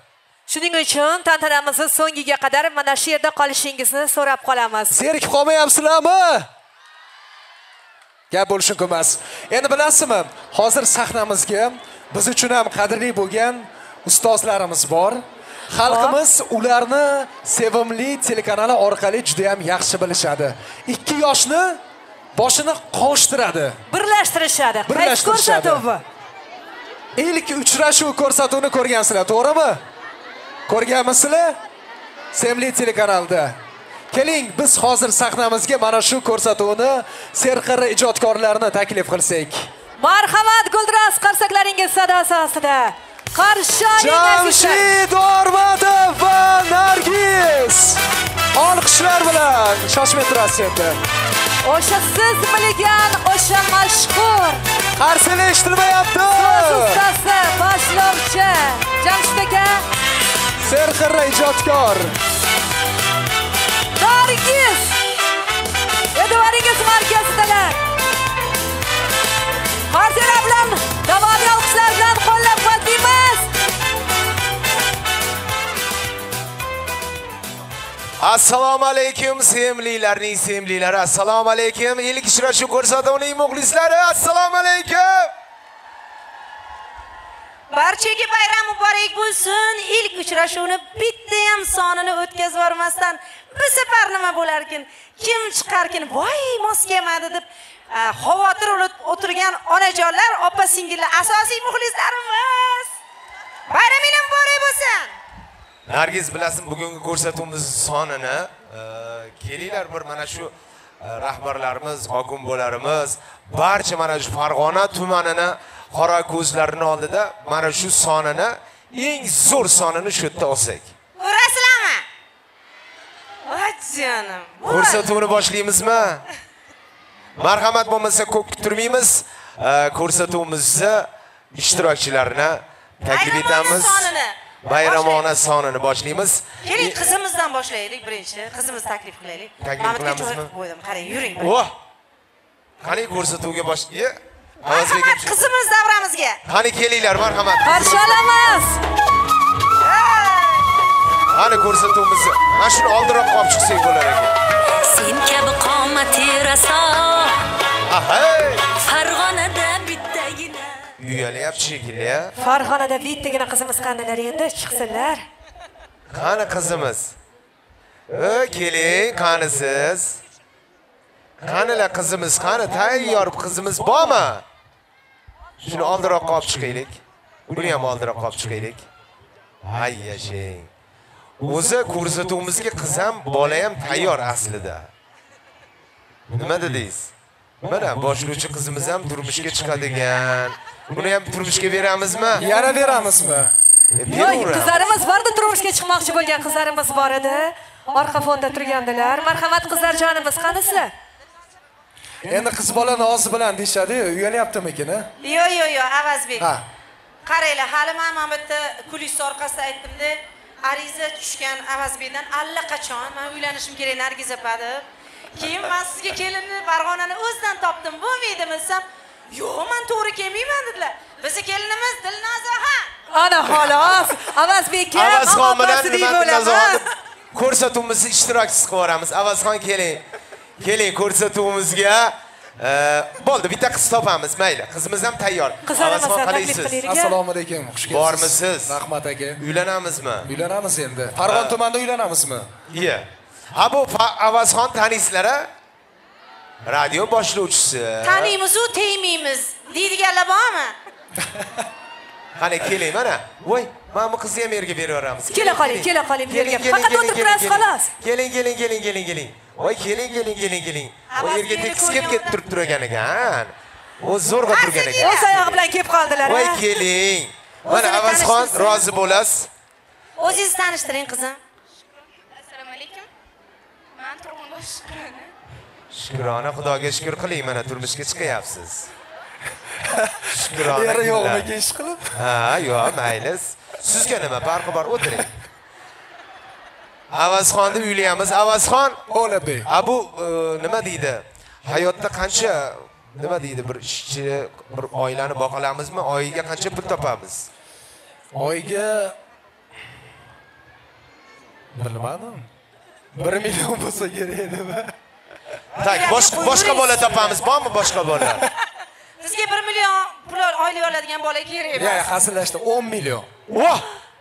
Shuning uchun tantanamizni so'ngiga qadar mana shu yerda qolishingizni so'rab qolamiz. Zerikib qolmayapsizlarmi? Gap bo'lishi mumkin emas. Endi bilasizmi, hozir sahnamizga biz uchun ham qadrli bo'lgan ustozlarimiz bor. Xalqimiz ularni sevimli telekanali orqali juda ham yaxshi bilishadi. ikki yoshni boshini qovushtiradi. Birlashtirishadi. Qaysi ko'rsatuv? Ilk uchrashuv ko'rsatuvini ko'rgansizlar, to'g'rimi? Ko'rganmisizlar? Sevimli telekanalda. Keling, biz hozir sahnamizga mana shu ko'rsatuvni serqirra ijodkorlarni taklif qilsak. Marhamat, Guldiraz qarsaklaringiz sadosi ostida. Qarshi Jamshid Ormatov va Nargis. Olqishlar bilan shoshmay turasiz endi. O'sha siz bilgan, o'sha mashhur. Qarsini eshitilmayapti. So'z ustasi, boshlovchi Jamshid aka. Serqirra ijodkor. Nargis. E'tiboringiz markazidalar. Hozirlar bilan davomiy olqishlar bilan qo'llab-quvvatlaymiz. Assalomu alaykum sevimlilarning sevimlilari. Assalomu alaykum ilk uchrashuv ko'rsatuvining muxlislari. Assalomu alaykum. Barchaga bayram muborak bo'lsin. İlk uchrashuvni bitta ham sonini o'tkazib yormasdan bir safar nima bo'larkin, kim chiqarkin, voy mos kelmadi deb xavotir olib o'tirgan onajonlar, opa-singillar, asosiy muxlislarimiz. Bayramingiz muborak bo'lsin. Nargiz, bilasizmi, bugungi ko'rsatuvimiz sonini kelinglar bir mana shu rahbarlarimiz, hokim bo'larimiz, barcha mana shu Farg'ona tumanini qora ko'zlarini oldida mana shu sonini, eng zo'r sonini shu yerda olsak. Ko'rasizlarmi? Voy jonim. Ko'rsatuvni boshlaymizmi? Marhamat bo'lmasa ko'p kuttirmaymiz. Ko'rsatuvimizni ishtirokchilarini taklif etamiz. Bayramona sonini boshlaymiz. Keling, qizimizdan boshlaylik birinchi. Qizimiz taklif qilaylik. Taklif qilamizmi? Qarang, yuring. Oh! Qani ko'rsatuvga boshlaylik. Marhamat, qizimiz davramizga. Qani kelinglar, marhamat. Qarshi olamiz. Qani ko'rsatuvimizni mana shuni oldinroq olib chiqsak bo'lar ekan. Sen kabi qomati raso. Ahay! Farg'onada bittagina. Uyalyapti shekilli. Farg'onada bittagina qizimiz qandalar endi chiqsinlar. Qani qizimiz? O, keling, qani siz? Qanilar qizimiz, qani tayyor qizimiz bormi? Shuni oldinroq olib chiqaylik. Buni ham oldinroq olib chiqaylik. Hay yashang. O'zi ko'rsatuvimizga qiz ham, bola ham tayyor aslida. Nima dedingiz? Mana boshlovchi qizimiz ham turmushga chiqadigan. Buni ham turmushga beramizmi? Yana beramizmi? Yo'q, qizlarimiz borda turmushga chiqmoqchi bo'lgan qizlarimiz bor edi. Orqa fonda turgandilar. Marhamat qizlar jonimiz, qanisizlar? Endi qiz bola noz bilan deyshadi-yu, uyalyaptimi-kin? Yo'q, yo'q, yo'q, Avazbek. Ha. Qaranglar, hali men mana bitta kulis orqasida aytdim-da, ariza tushgan Avazbekdan allaqachon men uylanishim kerak Nargiz opa deb. Keyin men sizga kelinni Farg'onani o'zidan topdim, bo'lmaydimi desam, yo'q, men to'g'ri kelmayman dedilar. Bizning kelinimiz Dilnozaxon. Ana xolos, Avazbek aka, Avazxon bilan Dilnozaxon ko'rsatuvimizni ishtirokchisi qilib yuboramiz. Avazxon keling. Keling ko'rsatuvimizga. Bo'ldi, bitta qiz topamiz, mayli. Qizimiz ham tayyor. Avazxon qalaysiz? Assalomu alaykum, xush kelibsiz. Bormisiz? Rahmat aka. Uylanamizmi? Uylanamiz endi. Farg'ona tumanida uylanamizmi? Iya. Ha bu Avazxon tanisizlar-a? Radio boshlovchisi. Taniymiz-u, tegmaymiz. deydiganlar bormi? Qani keling mana. Voy, mana bu qizni ham yerga beraveramiz. Kela qoling, kela qoling bu yerga. Faqat o'tirib turasiz xolos. Keling, keling, keling, keling, keling. Voy, keling, keling, keling, keling. O yerga tekis kelib ketib turib turgan ekan. O zo'rg'a turgan ekan. O'z oyog'i bilan kelib qoldilar. Voy, keling. Mana Avazxon rozi bo'lasiz. O'zingizni tanishtiring qizim. Assalomu alaykum. Men Turg'unbosh Shukrona. Shukrona, Xudoga shukr qiling, mana turmushga chiqyapsiz. Shukrona. Eri yo'qmi ish qilib? Ha, yo'q, mayli. Sizga nima farqi bor? O'tiring. Avazxonni uylayamiz. Avazxon O'labek. A bu nima deydi? Hayotda qancha nima deydi? Bir ishchi, bir oilani boqalamizmi? Oyiga qancha pul topamiz? Oyiga Bilmadim. bir million bo'lsa kerak edimi? Tak, boshqa boshqa bola topamiz. Bormi boshqa bola? Sizga bir million pul oylik oladigan bola kerak emas. Ya, hasilashdi o'n million. Voh!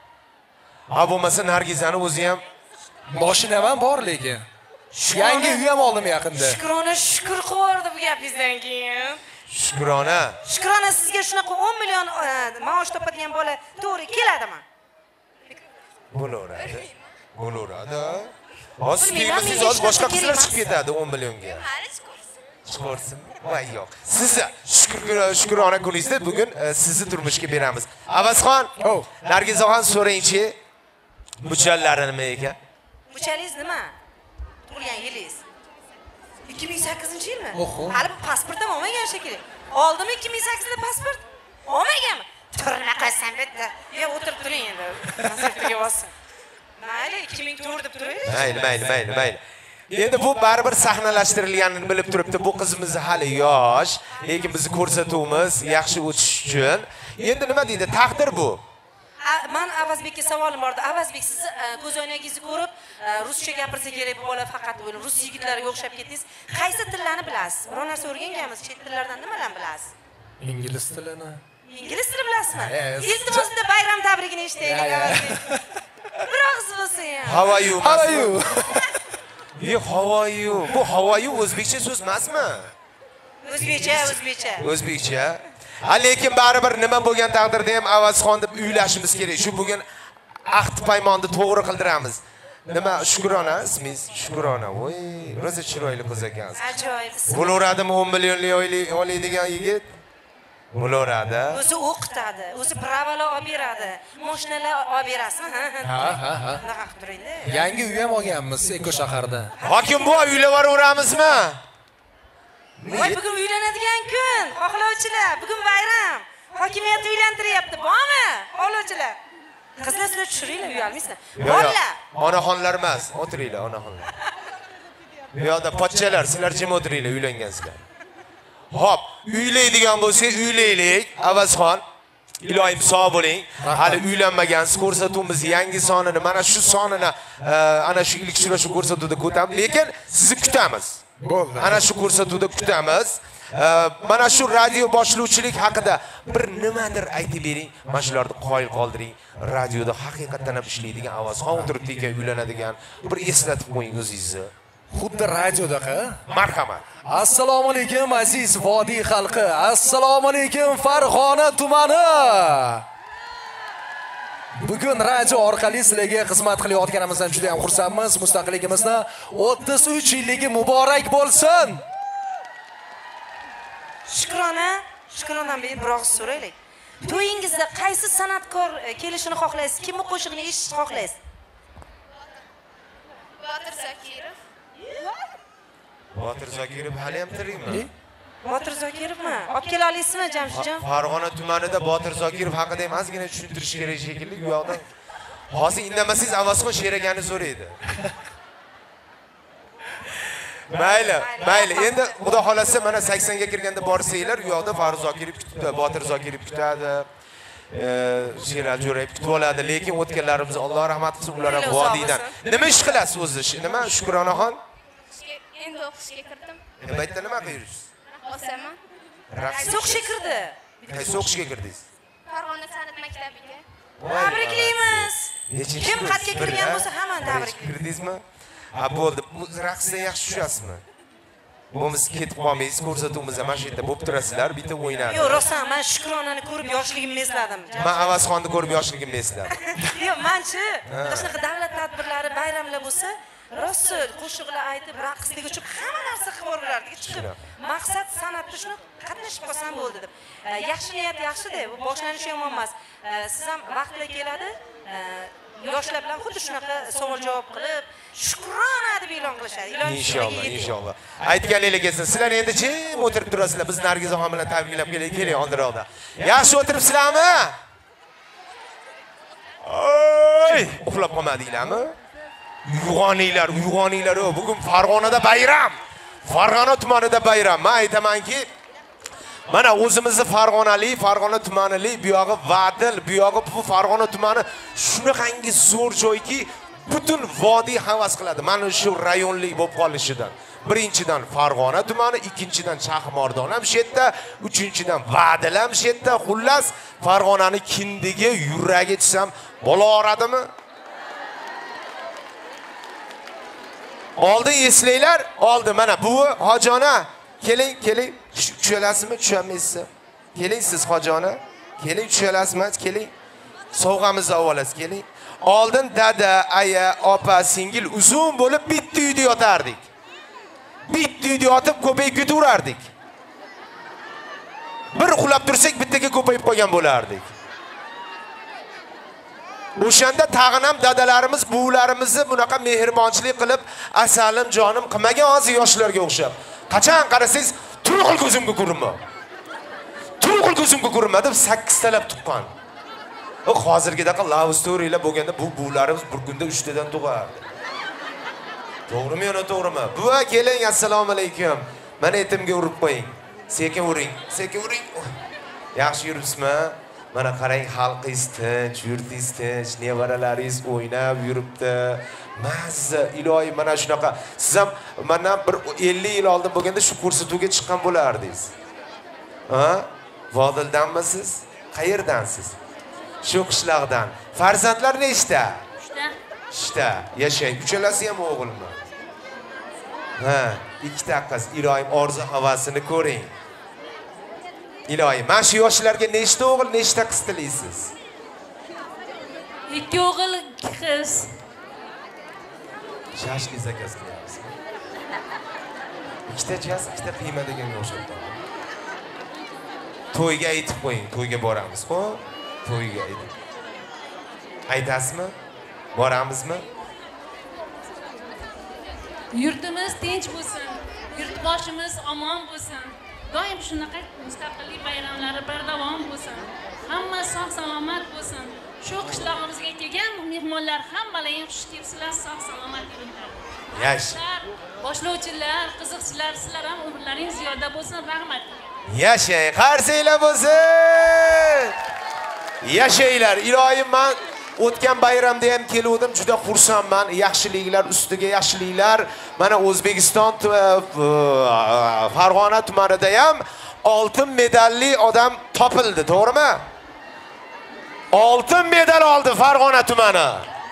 Ha bo'lmasa Nargizani o'zi ham mashinam ham bor lekin. Yangi uy ham oldim yaqinda. Shukrona shukr qilardi bu gapingizdan keyin. Shukrona. Shukrona sizga shunaqa o'n million maosh topadigan bola to'g'ri keladimi? Bo'laveradi. Bo'laveradi. Hozir siz hozir boshqa qizlar chiqib ketadi o'n millionga. Chiqarsin. Voy yo'q. Sizni shukr shukrona kuningizda bugun sizni turmushga beramiz. Avazxon, Nargizaxon so'raychi. Muchallari nima ekan? Muchallingiz nima? Tug'ilgan yilingiz ikki ming sakkizinchi yilmi? Oho. Hali pasport ham olmagan shekilli. Oldimi ikki ming sakkizda pasport? Olmaganmi? Turna qilsam bitta. Yo, o'tirib turing endi. Konsertga bossin. Mayli, ikki ming to'rt deb turaylik. Mayli, mayli, mayli, mayli. Endi bu baribir sahnalashtirilganini bilib turibdi. Bu qizimiz hali yosh, lekin bizni ko'rsatuvimiz yaxshi o'tish uchun. Endi nima deydi? Taqdir bu. Men Avazbekka savolim bor edi. Avazbek, siz ko'z o'ynagingizni ko'rib, ruscha gapirsa kerak bu bola faqat o'ylab, rus yigitlarga o'xshab ketdingiz. Qaysi tillarni bilasiz? Biror narsa o'rganganmiz? Chet tillardan nimalarni bilasiz? Ingliz tilini. Ingliz tilini bilasizmi? Iltimosda bayram tabrigini eshitaylik Avazbek. Bir og'iz bo'lsa ham. How are you? How are you? Yo, how are you? Bu how are you o'zbekcha so'z emasmi? O'zbekcha, o'zbekcha. O'zbekcha. Ha, lekin baribir nima bo'lgan taqdirda ham Avazxon deb uylashimiz kerak. Shu bugun ahd paymonni to'g'ri qildiramiz. Nima Shukrona ismingiz? Shukrona. Voy, rosa chiroyli qiz ekansiz. Ajoyib. Bo'laveradimi o'n millionlik oylik oladigan yigit? Bo'laveradi. O'zi o'qitadi, o'zi pravalo olib beradi, mashinalar olib berasizmi? Ha, ha, ha. Nima qilib turingda? Yangi uy ham olganmiz Eko shaharda. Hokim bu uylaveramizmi? Voy, bugun uylanadigan kun. Xohlovchilar, bugun bayram. Hokimiyat uylantiryapti, bormi? Xohlovchilar. Qizlar sizlar tushiringlar, uyalmaysizlar. Borlar. Onaxonlar emas, o'tiringlar, onaxonlar. Bu yerda pochchalar, sizlar jim o'tiringlar, uylangansizlar. Hop, uylaydigan bo'lsa, uylaylik. Avazxon, iloyim sog' bo'ling. Hali uylanmagansiz, ko'rsatuvimiz yangi sonini, mana shu sonini, ana shu ilk uchrashuv ko'rsatuvida ko'tamiz, lekin sizni kutamiz. Bo'ldi. Ana shu ko'rsatuvda kutamiz. Mana shu radio boshlovchilik haqida bir nimadir aytib bering. Mana shularni qoyil qoldiring. Radioda haqiqatan ham ishlaydigan Avazxon o'tiribdi ekan, uylanadigan. Bir eslatib qo'ying o'zingizni. Xuddi radiodaqa. Marhamat. Assalomu alaykum aziz vodiy xalqi. Assalomu alaykum Farg'ona tumani. Bugun radio orqali sizlarga xizmat qilayotganimizdan juda ham xursandmiz. Mustaqilligimizni o'ttiz uch yilligi muborak bo'lsin. Shukrona, Shukronadan bir og'iz so'raylik. To'yingizda qaysi san'atkor kelishini xohlaysiz? Kimni qo'shig'ini eshitishni xohlaysiz? Botir Zokirov. Botir Zokirov hali ham tirikmi? Botir Zokirovmi? Olib kela olasizmi, Jamshidjon? Farg'ona tumanida Botir Zokirov haqida ham ozgina tushuntirish kerak shekilli. Bu yoqdan hozir indamasangiz Avazxon sheragani so'raydi. Mayli, mayli. Endi xudo xolasa mana saksonga kirganda borsanglar, u yoqda Farruh Zokirov kutibdi, Botir Zokirov kutadi. Sherali Jo'rayev kutib oladi, lekin o'tganlarimiz Alloh rahmat qilsin, ular ham vodiydan. Nima ish qilasiz o'zi? Nima Shukronaxon? Endi o'qishga kirdim. Nima aytdi, nima qilasiz? O'saman. Qaysi o'qishga kirdi? Qaysi o'qishga kirdingiz? Farg'ona san'at maktabiga. Tabriklaymiz. Nechinchi Kim xatga kirgan bo'lsa hammani tabrik. Kirdingizmi? Ha, bo'ldi. Bu raqsda yaxshi tushasizmi? Bo'lmasa ketib qolmaysiz, ko'rsatuvimiz mana shu yerda bo'lib turasizlar, bitta o'ynadi. Yo'q, rostdan men Shukronani ko'rib yoshligimni esladim. Men Avazxonni ko'rib yoshligimni esladim. Yo'q, menchi shunaqa davlat tadbirlari, bayramlar bo'lsa, rost qo'shiqlar aytib, raqsga chiqib, hamma narsa qilib yuborardik. Chiqib, maqsad san'atda shuni qatnashib qolsam bo'ldi deb. Yaxshi niyat yaxshi-da, bu boshlanishi yomon emas. Siz ham vaqtida keladi, yoshlar bilan xuddi shunaqa savol-javob qilib, Shukrona deb e'lon qilishadi. Inshaalloh, inshaalloh. Aytganingiz kelsin. Sizlar endi jim o'tirib turasizlar. Biz Nargizaxon bilan tabriklab keling, keling oldiroqda. Yaxshi o'tiribsizlarmi? Oy, uxlab qolmadinglarmi? Uyg'oninglar, uyg'oninglar. Bugun Farg'onada bayram. Farg'ona tumanida bayram. Men aytamanki, mana o'zimizni Farg'onali, Farg'ona tumanili, bu yog'i Vadil, bu yog'i bu Farg'ona tumani shunaqangi zo'r joyki, Butun vodiy havas qiladi. Mana shu rayonlik bo'lib qolishidan. Birinchidan Farg'ona tumani, ikkinchidan Chaqmordon ham shu yerda, uchinchidan Va'dil ham shu yerda. Xullas, Farg'onani kindigi, yuragi desam bo'laveradimi? Oldin eslanglar, oldi mana bu hojona. Keling, keling. Tushalasizmi, tushamaysizmi? Keling siz hojona. Keling, tushalasizmi? Keling. Sovg'amizni olasiz, keling. Oldin dada, aya, opa, singil uzun bo'lib bitta uyda yotardik. Bitta uyda yotib ko'payib ketaverardik. Bir uxlab tursak bittaga ko'payib qolgan bo'lardik. O'shanda tag'in ham dadalarimiz, buvilarimizni bunaqa mehribonchilik qilib, asalim, jonim qilmagan hozir yoshlarga o'xshab. Qachon qarasangiz, turqil ko'zimga ko'rinma. Turqil ko'zimga ko'rinma deb sakkiz talab tuqqan. O hozirgidaqa love storylar bo'lganda bu buvilarimiz bir kunda uch tadan tug'ardi. To'g'rimi yo noto'g'rimi? Buva keling, assalomu alaykum. Mana etimga urib qo'ying. Sekin uring, sekin uring. Yaxshi yuribsizmi? Mana qarang, xalqingiz tinch, yurtingiz tinch, nevaralaringiz o'ynab yuribdi. Mazza, ilohiy mana shunaqa. Siz ham mana bir ellik yil oldin bo'lganda shu ko'rsatuvga chiqqan bo'lardingiz. Ha? Vodildanmisiz? Qayerdansiz? Shu qishloqdan. Farzandlar nechta? Uchta. Uchta. Yashang. Uchalasi ham o'g'ilmi? Ha, ikkita qiz. Iloyim orzu havasini ko'ring. Iloyim, mana shu yoshlarga nechta o'g'il, nechta qiz tilaysiz? Ikki o'g'il, ikki qiz. Shashlik zakaz qilyapsiz. Ikkita jas, ikkita qiyma deganga o'xshaydi. To'yga aytib qo'ying, to'yga boramiz, xo'p? To'yga aytib. Aytasizmi? Boramizmi? Yurtimiz tinch bo'lsin, yurtboshimiz omon bo'lsin. Doim shunaqa mustaqillik bayramlari bardavom bo'lsin. Hamma sog' salomat bo'lsin. Shu qishlog'imizga kelgan mehmonlar hammalarga xush kelibsizlar, sog' salomat yuringlar. Yash. Boshlovchilar, qiziqchilar, sizlar ham umrlaringiz ziyoda bo'lsin, rahmat. Yashang, qarsanglar bo'lsin. Yashanglar, iloyim, men o'tgan bayramda ham kelgandim, juda xursandman. Yaxshiliklar ustiga yaxshiliklar. Mana O'zbekiston Farg'ona tumanida ham oltin medalli odam topildi, to'g'rimi? Oltin medal oldi Farg'ona tumani.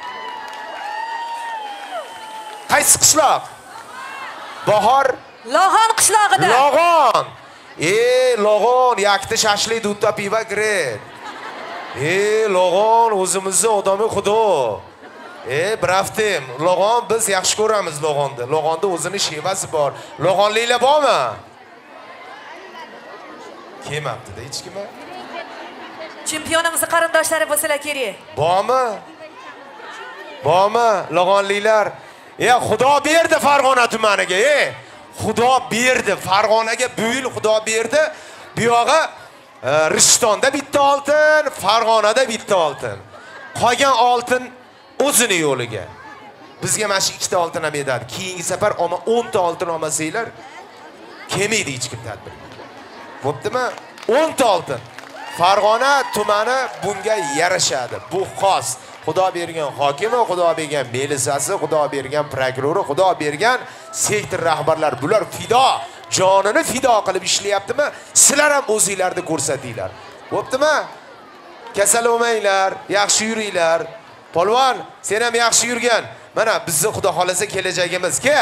Qaysi qishloq? Bahor Log'on qishlog'ida. Log'on. Ey, Log'on, yakta shashlik dutta piva gret. Ey, Log'on, o'zimizni odami xudo. Ey, braftim, Log'on biz yaxshi ko'ramiz Log'onni. Log'onda o'zining shevasi bor. Log'onliklar bormi? Kelmabdi-da hech kim. Chempionimizning qarindoshlari bo'lsalar kerak. Bormi? Bormi? Log'onliklar. Ey, Xudo berdi Farg'ona tumaniga, ey. Xudo berdi Farg'onaga, bu yil Xudo berdi. Bu yog'i Rishtonda bitta oltin, Farg'onada bitta oltin. Qolgan oltin o'zini yo'liga. Bizga mana shu ikkita oltin ham yetadi. Keyingi safar ama o'n ta oltin olmasanglar, kelmaydi hech kim tadbir. Bo'ptimi? o'n ta oltin. Farg'ona tumani bunga yarashadi. Bu xos. Xudo bergan hokimi, Xudo bergan melisasi, Xudo bergan prokurori, Xudo bergan sektor rahbarlar, bular fido, jonini fido qilib ishlayaptimi? Sizlar ham o'zingizlarni ko'rsatinglar. Bo'ptimi? Kasal bo'lmanglar, yaxshi yuringlar. Polvon, sen ham yaxshi yurgan. Mana bizni Xudo xolasa kelajagimiz. Ke?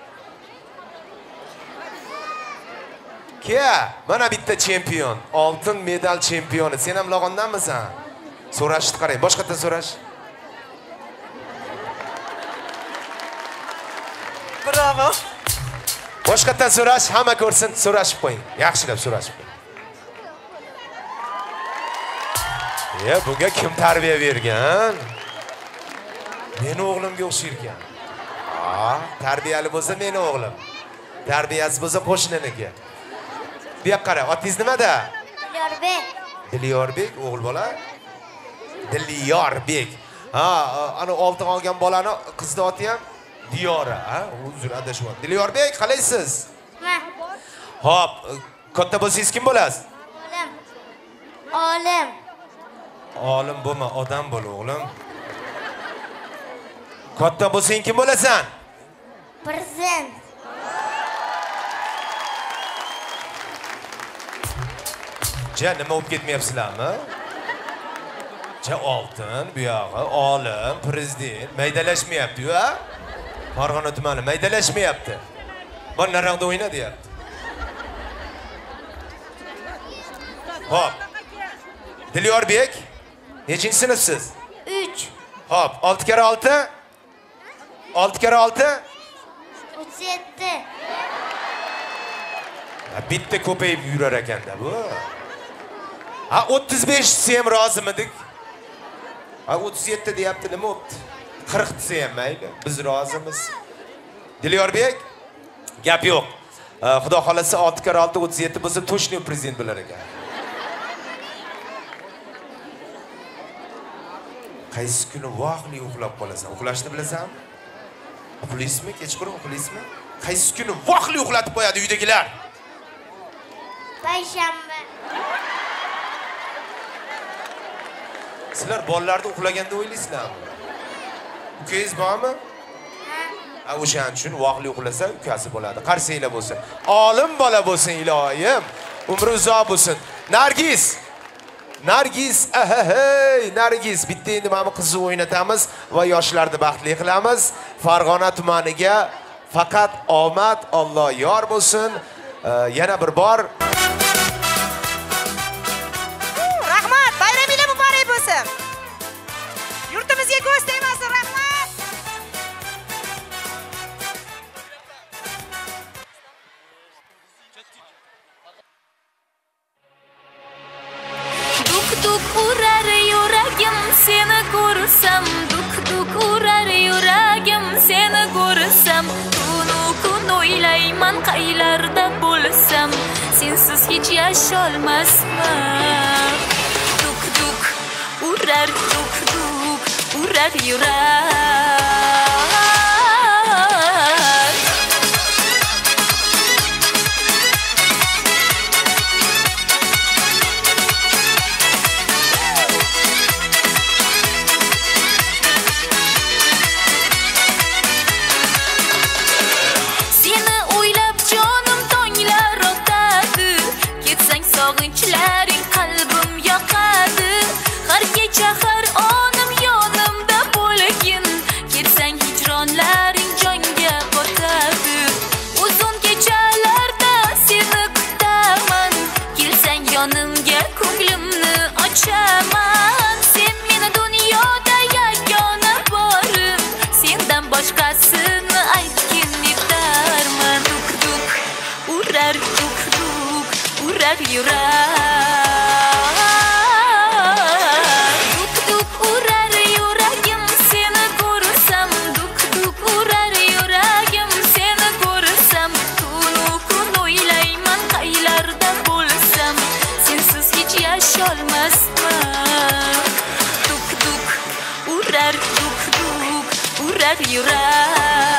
Ke? Mana bitta chempion, oltin medal chempioni. Sen ham Log'ondanmisan? So'rashni qarang, boshqadan so'rash. Bravo. Boshqadan so'rash, hamma ko'rsin, so'rashib qo'ying. Yaxshilab so'rashib qo'ying. Ya, bunga kim tarbiya bergan? Meni o'g'limga o'xshaykan. Ha, tarbiyali bo'lsa meni o'g'lim. Tarbiyasi bo'lsa qo'shniniki. Bu yoqqa qara, otingiz nimada? Dilyorbek. Dilyorbek, o'g'il bola? Dilyorbek. Ha, ana oltin olgan bolani qizni oti ham Diyora, ha? Uzr, adashyapman. Dilyorbek, qalaysiz? Men. Hop, katta bo'lsangiz kim bo'lasiz? Olim. Olim. Olim bo'lma, odam bo'l, o'g'lim. Katta bo'lsang kim bo'lasan? Prezident. Ja, nima olib ketmayapsizlarmi? Ja, oltin, bu yog'i, olim, prezident maydalashmayapti-yu, ha? Farg'ona tumani maydalashmayapti. Bu naryoqda o'yna deyapti. Hop. Dilyorbek, nechinchi sinfsiz? uch. Hop, olti kara olti? olti kara olti? o'ttiz yetti. Bitta ko'payib yurar ekanda bu. Ha, o'ttiz besh desa ham rozimidik? Ha, o'ttiz yetti deyapti, nima bo'pti? qirq desa ham mayli, biz rozimiz. Dilyorbek, gap yo'q. Xudo xolasa olti kara olti o'ttiz yetti bo'lsa, to'shni prezident bo'lar ekan. Qaysi kuni vaqtli uxlab qolasan? Uxlashni bilasanmi? Uxlaysizmi? Kechqurun uxlaysizmi? Qaysi kuni vaqtli uxlatib qo'yadi uydagilar? Payshanba. Sizlar bolalarni uxlaganda o'ylaysizlarmi? Ukangiz bormi? Ha, o'shaning uchun vaqtli uxlasa ukasi bo'ladi. Qarsanglar bo'lsin. Olim bola bo'lsin, ilohim. Umri uzoq bo'lsin. Nargis. Nargis, ahey, Nargis. Bitta endi mana qizni o'ynatamiz va yoshlarni baxtli qilamiz. Farg'ona tumaniga faqat omad, Alloh yor bo'lsin. Yana bir bor Rahmat, bayramingiz muborak bo'lsin. Yurtimizga ko'z tegmasin, rahmat. Duk duk urar yuragim seni ko'rsam, duk duk urar yuragim seni ko'rsam, kunu kun o'ylayman qaylarda bo'lsam, sensiz hech yasholmasman. Duk duk urar, duk duk urar yurak. Sog'inchlaring qalbim yoqadi, har kecha har onim yonimda bo'lgin, kelsang hijronlaring jonga botadi. Uzun kechalarda seni kutaman, kelsang yonimga ko'nglimni ochaman. Sen meni dunyoda yagona borim, sendan boshqasini aytgin yetarman. Duk duk urar, duk duk urar yurak. Duk duk urar yuragim seni ko'rsam, duk duk urar yuragim seni ko'rsam, kunu kun o'ylayman qaylarda bo'lsam, sensiz hech yasholmasman. Duk duk urar, duk duk urar yurak.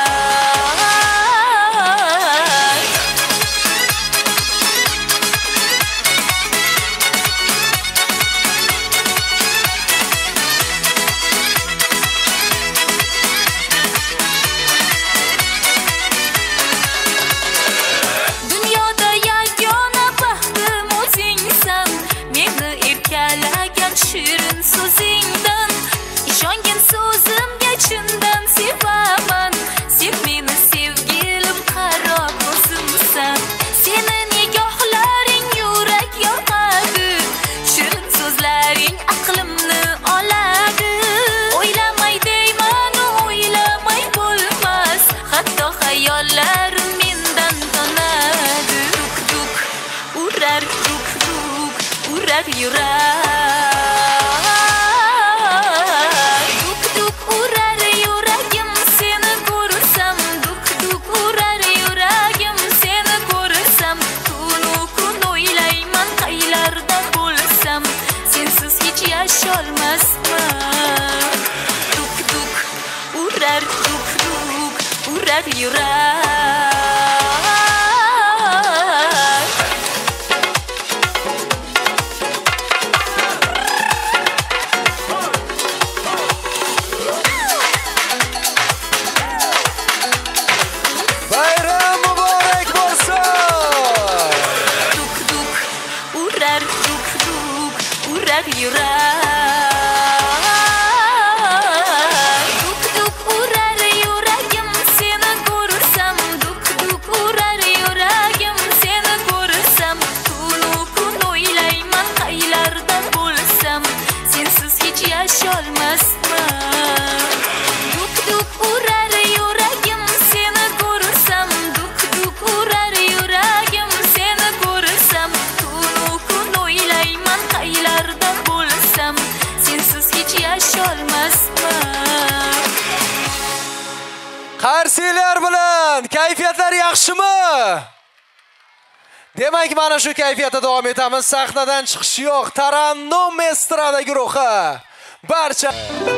Shirin so'zingdan ishongan so'zimga chindan sevaman. Sen meni sevgilim qaro ko'zimsan. Seni nigohlaring yurak yoqadi, shirin so'zlaring aqlimni oladi. O'ylamay deyman, o'ylamay bo'lmas, hatto xayollarim mendan tonadi. Duk duk urar, duk duk urar yurak. Yasholmasman. Duk duk urar, duk duk urar yurak. Qarsiylar bilan kayfiyatlar yaxshimi? Demak, mana shu kayfiyatda davom etamiz. Sahnadan chiqish yo'q. Tarannum estrada guruhi. Barcha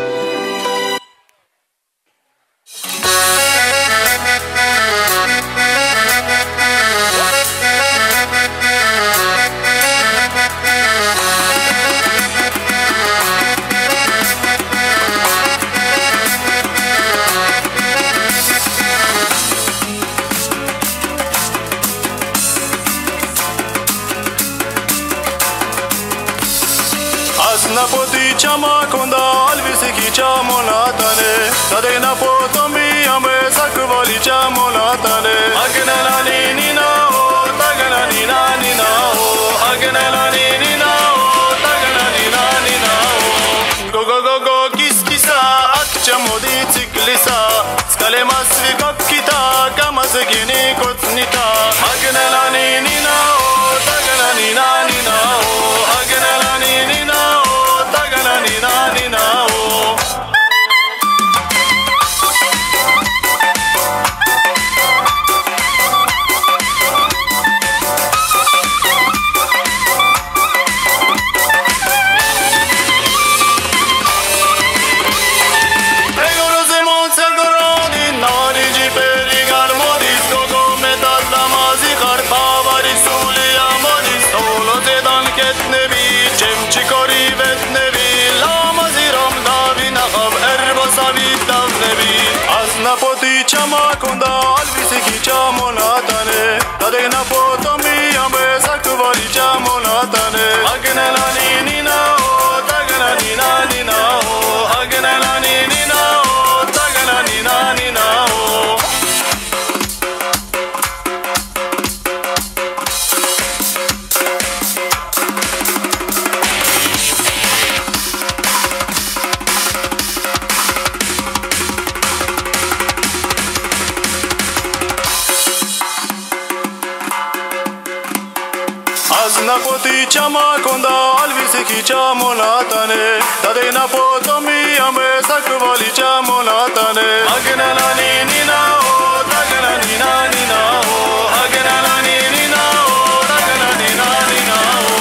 Napoti chama konda alvisi ki chamonatane Tade napoto mi ame sakvali chamonatane Agnala ni ni na ho tagana ni na ni na ho Agnala ni ni na ho tagana ni na ni na ho Go go go go kis kisa akcha modi ciklisa Skale masvi kopkita kamaz gini kotnita Agnala ni ni na ho tagana ni na ni na ho Agnala ni ni na ho Nina nina oh Egoro se monza goroni nari ji peri garmodi Gogo metal damazi khar pavari suli amodi Solo te dan ketnebi chemchi kori vetnebi Napoti chama konda alvisi ki chamonatane Tade napoto mi ambe sakvali chamonatane Agnala ni ni na ho tagana ni na ni na ho Agnala ni ni na ho tagana ni na ni na ho Napoti chama konda alvisi ki chamonatane Tade napoto mi ame sakvali chamonatane Agnala ni ni na ho tagana ni na ni na ho Agnala ni ni na ho tagana ni na ni na ho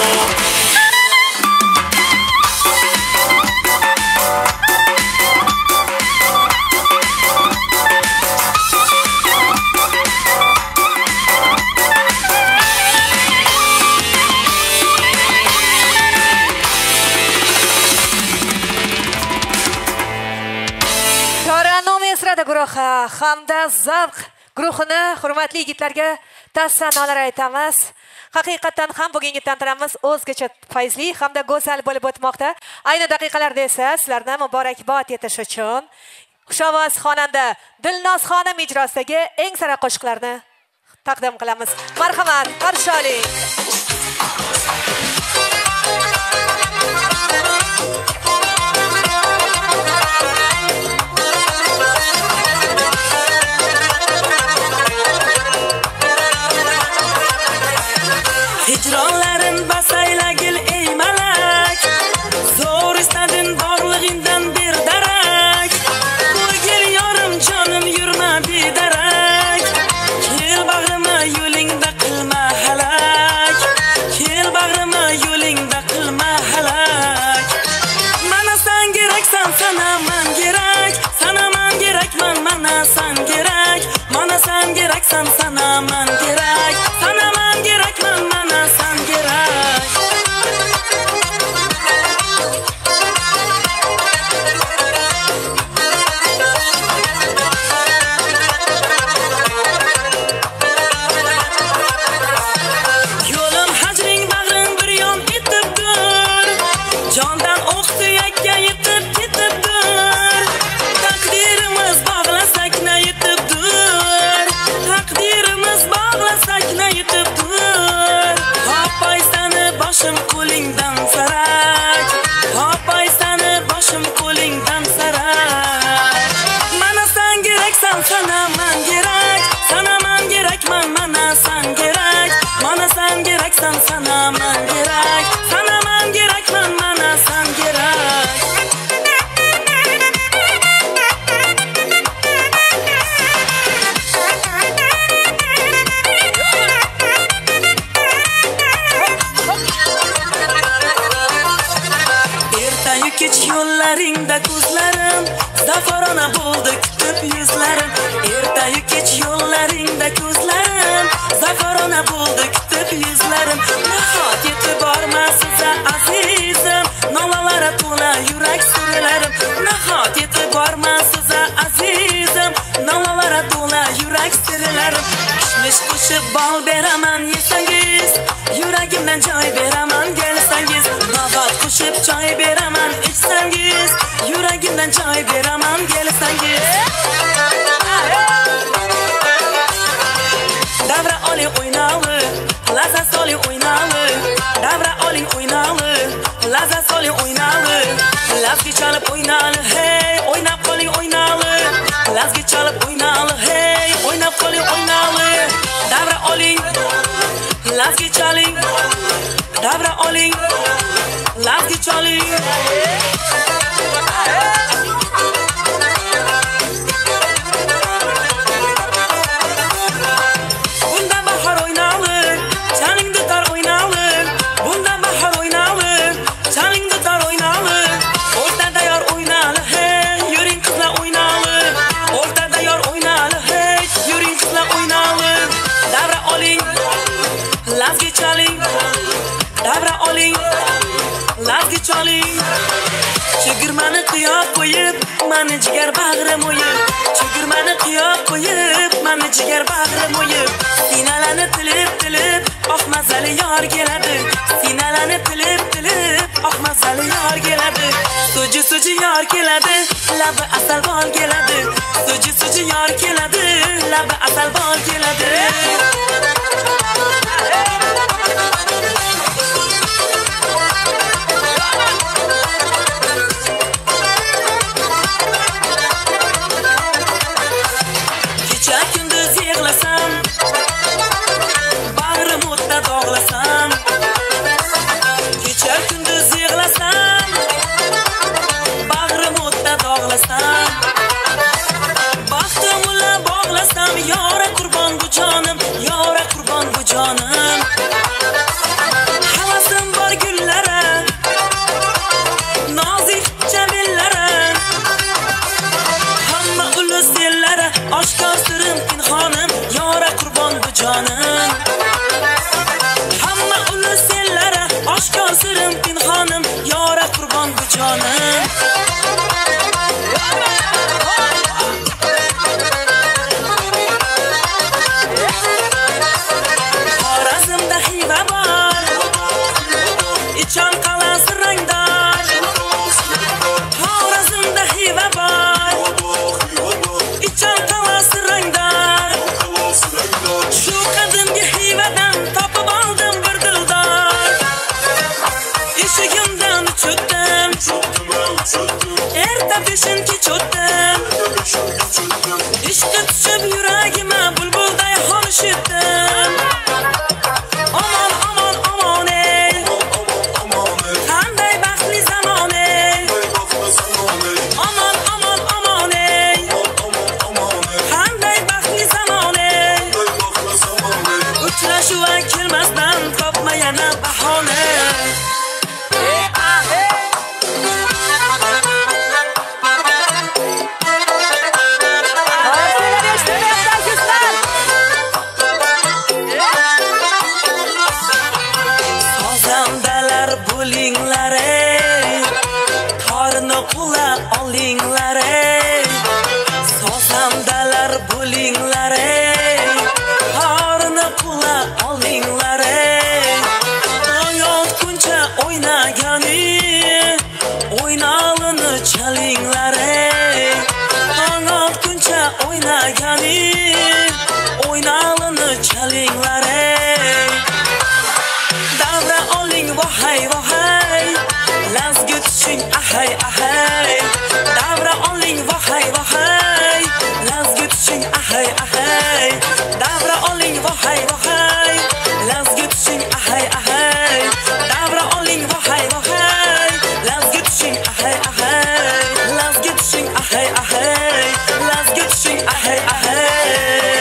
guruhi hamda zavq guruhini hurmatli yigitlarga tasannolar aytamiz. Haqiqatan ham bugungi tantanamiz o'zgacha fayzli hamda go'zal bo'lib o'tmoqda. Ayni daqiqalarda esa sizlarni muborakbod etish uchun xushovoz xonanda Dilnoz xonim ijrosidagi eng sara qo'shiqlarni taqdim qilamiz. Marhamat, qarshi oling. Hicronlarin basaylagil ey malak Zo'r istadin borlig'ingdan bir darak Bo'lgil yorim jonim yurma bedarak Kel bag'rima yo'lingda qilma halak Kel bag'rima yo'lingda qilma halak Mana san keraksan sana man kerak Sana man kerakman mana san kerak Mana san keraksan sana man kerak Sana man kerakman mana san kerak Yo'lim hajring bag'ring bir yon etibdir Jon yo'llaringda ko'zlarim zafarona bo'ldi kutib yuzlarim ertayu kech yo'llaringda ko'zlarim zafarona bo'ldi kutib yuzlarim nahot yetib bormasiz azizim nolalara to'la yurak sirlarim nahot yetib bormasiz azizim nolalara to'la yurak sirlarim kishmish qo'shib bol beraman yesangiz yuragimdan joy beraman kelsangiz navbat qo'shib choy beraman ichsangiz yuragimdan joy beraman kelsangiz davra oling o'ynavi laza soling o'ynavi davra oling o'ynavi laza soling o'ynavi lazgi chalib o'ynali hey o'ynab qoling o'ynavi lazgi chalib o'ynali hey o'ynab qoling o'ynavi davra oling lazgi chaling davra oling lazgi chaling bunda bahor o'ynavi chaling dutor o'ynavi bunda bahor o'ynavi chaling dutor o'ynavi o'rtada yor o'ynali hey yuring qizlar o'ynavi o'rtada yor o'ynali hey yuring qizlar o'ynavi davra oling lazgi chaling davra oling lazgi chaling chegirmani qiyoq qo'yib mani jigar bag'rim o'yib chegirmani qiyoq qo'yib mani jigar bag'rim o'yib sinalarni tilib tilib oq mazali yor keladi sinalarni tilib tilib oq mazali yor keladi suji suji yor keladi labi asal bol keladi suji suji yor keladi labi asal bol keladi kecha kunduz yig'lasam bag'rim o'tda dog'lasam kecha kunduz yig'lasam bag'rim o'tda dog'lasam baxtim ula bog'lasam yora qurbon bu jonim yora qurbon bu jonim havasim bor gullara nozik jamillara hamma ulus yellari oshkor sirim pinhonim yora qurbon bu jonim hamma ulus yellari oshkor sirim pinhonim yora qurbon bu jonim Xorazmda hiva bor icham qalasi rangdor Xorazmda hiva bor icham qalasi rangdor shu qadimgi hivadan topib oldim bir dildor eshigimdan uchutdim erta peshin kech o'tdim ishqi tushib yuragima bulbulday xonishitdim omon omon omon ey qanday baxtli zamon ey omon omon omon ey qanday baxtli zamon ey uchrashuv kelmasdan topma yana bahona Sozandalar bo'linglar ey qorni qula olinglar ey sozandalar bo'linglar ey qorni qula olinglar ey o'yotguncha o'ynagani o'ynalini chalinglar ey o'yotguncha o'ynagani o'ynalini chalinglar ey davra oling vohay vohay lazgi tushing ahay ahay davra oling vohay vohay lazgi tushing ahay ahay davra oling vohay vohay lazgi tushing ahay ahay davra oling vohay vohay lazgi tushing ahay ahay lazgi tushing ahay ahay lazgi tushing ahay ahay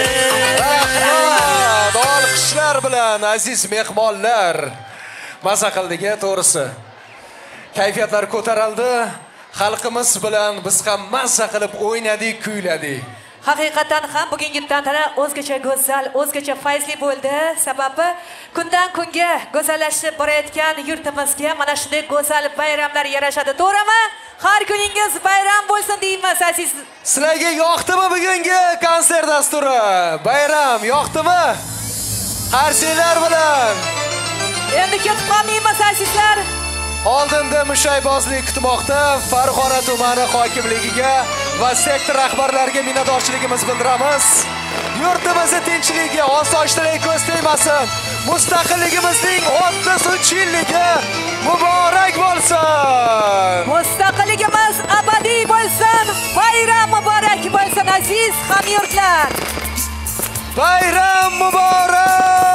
olqishlar bilan aziz mehmonlar maza qildik to'g'risi kayfiyatlar ko'tarildi xalqimiz bilan biz ham mazza qilib o'ynadik, kuyladik. Haqiqatan ham bugungi tantana o'zgacha go'zal, o'zgacha fayzli bo'ldi. Sababi kundan kunga go'zallashib borayotgan yurtimizga mana shunday go'zal bayramlar yarashadi. To'g'rimi? Har kuningiz bayram bo'lsin deymiz aziz. Sizlarga yoqdimi bugungi konsert dasturi? Bayram yoqdimi? Qarsiylar bilan. Endi ketib qolmaymiz azizlar. Oldinda mushaybozlik kutmoqda. Farg'ona tumani hokimligiga va sektor rahbarlariga minnatdorchiligimizni bildiramiz. Yurtimizning tinchligi, osoyishtalik ko'z tegmasin. Mustaqilligimizning o'ttiz uch yilligi muborak bo'lsin. Mustaqilligimiz abadiy bo'lsin. Bayram muborak bo'lsin aziz hamyurtlar. Bayram muborak!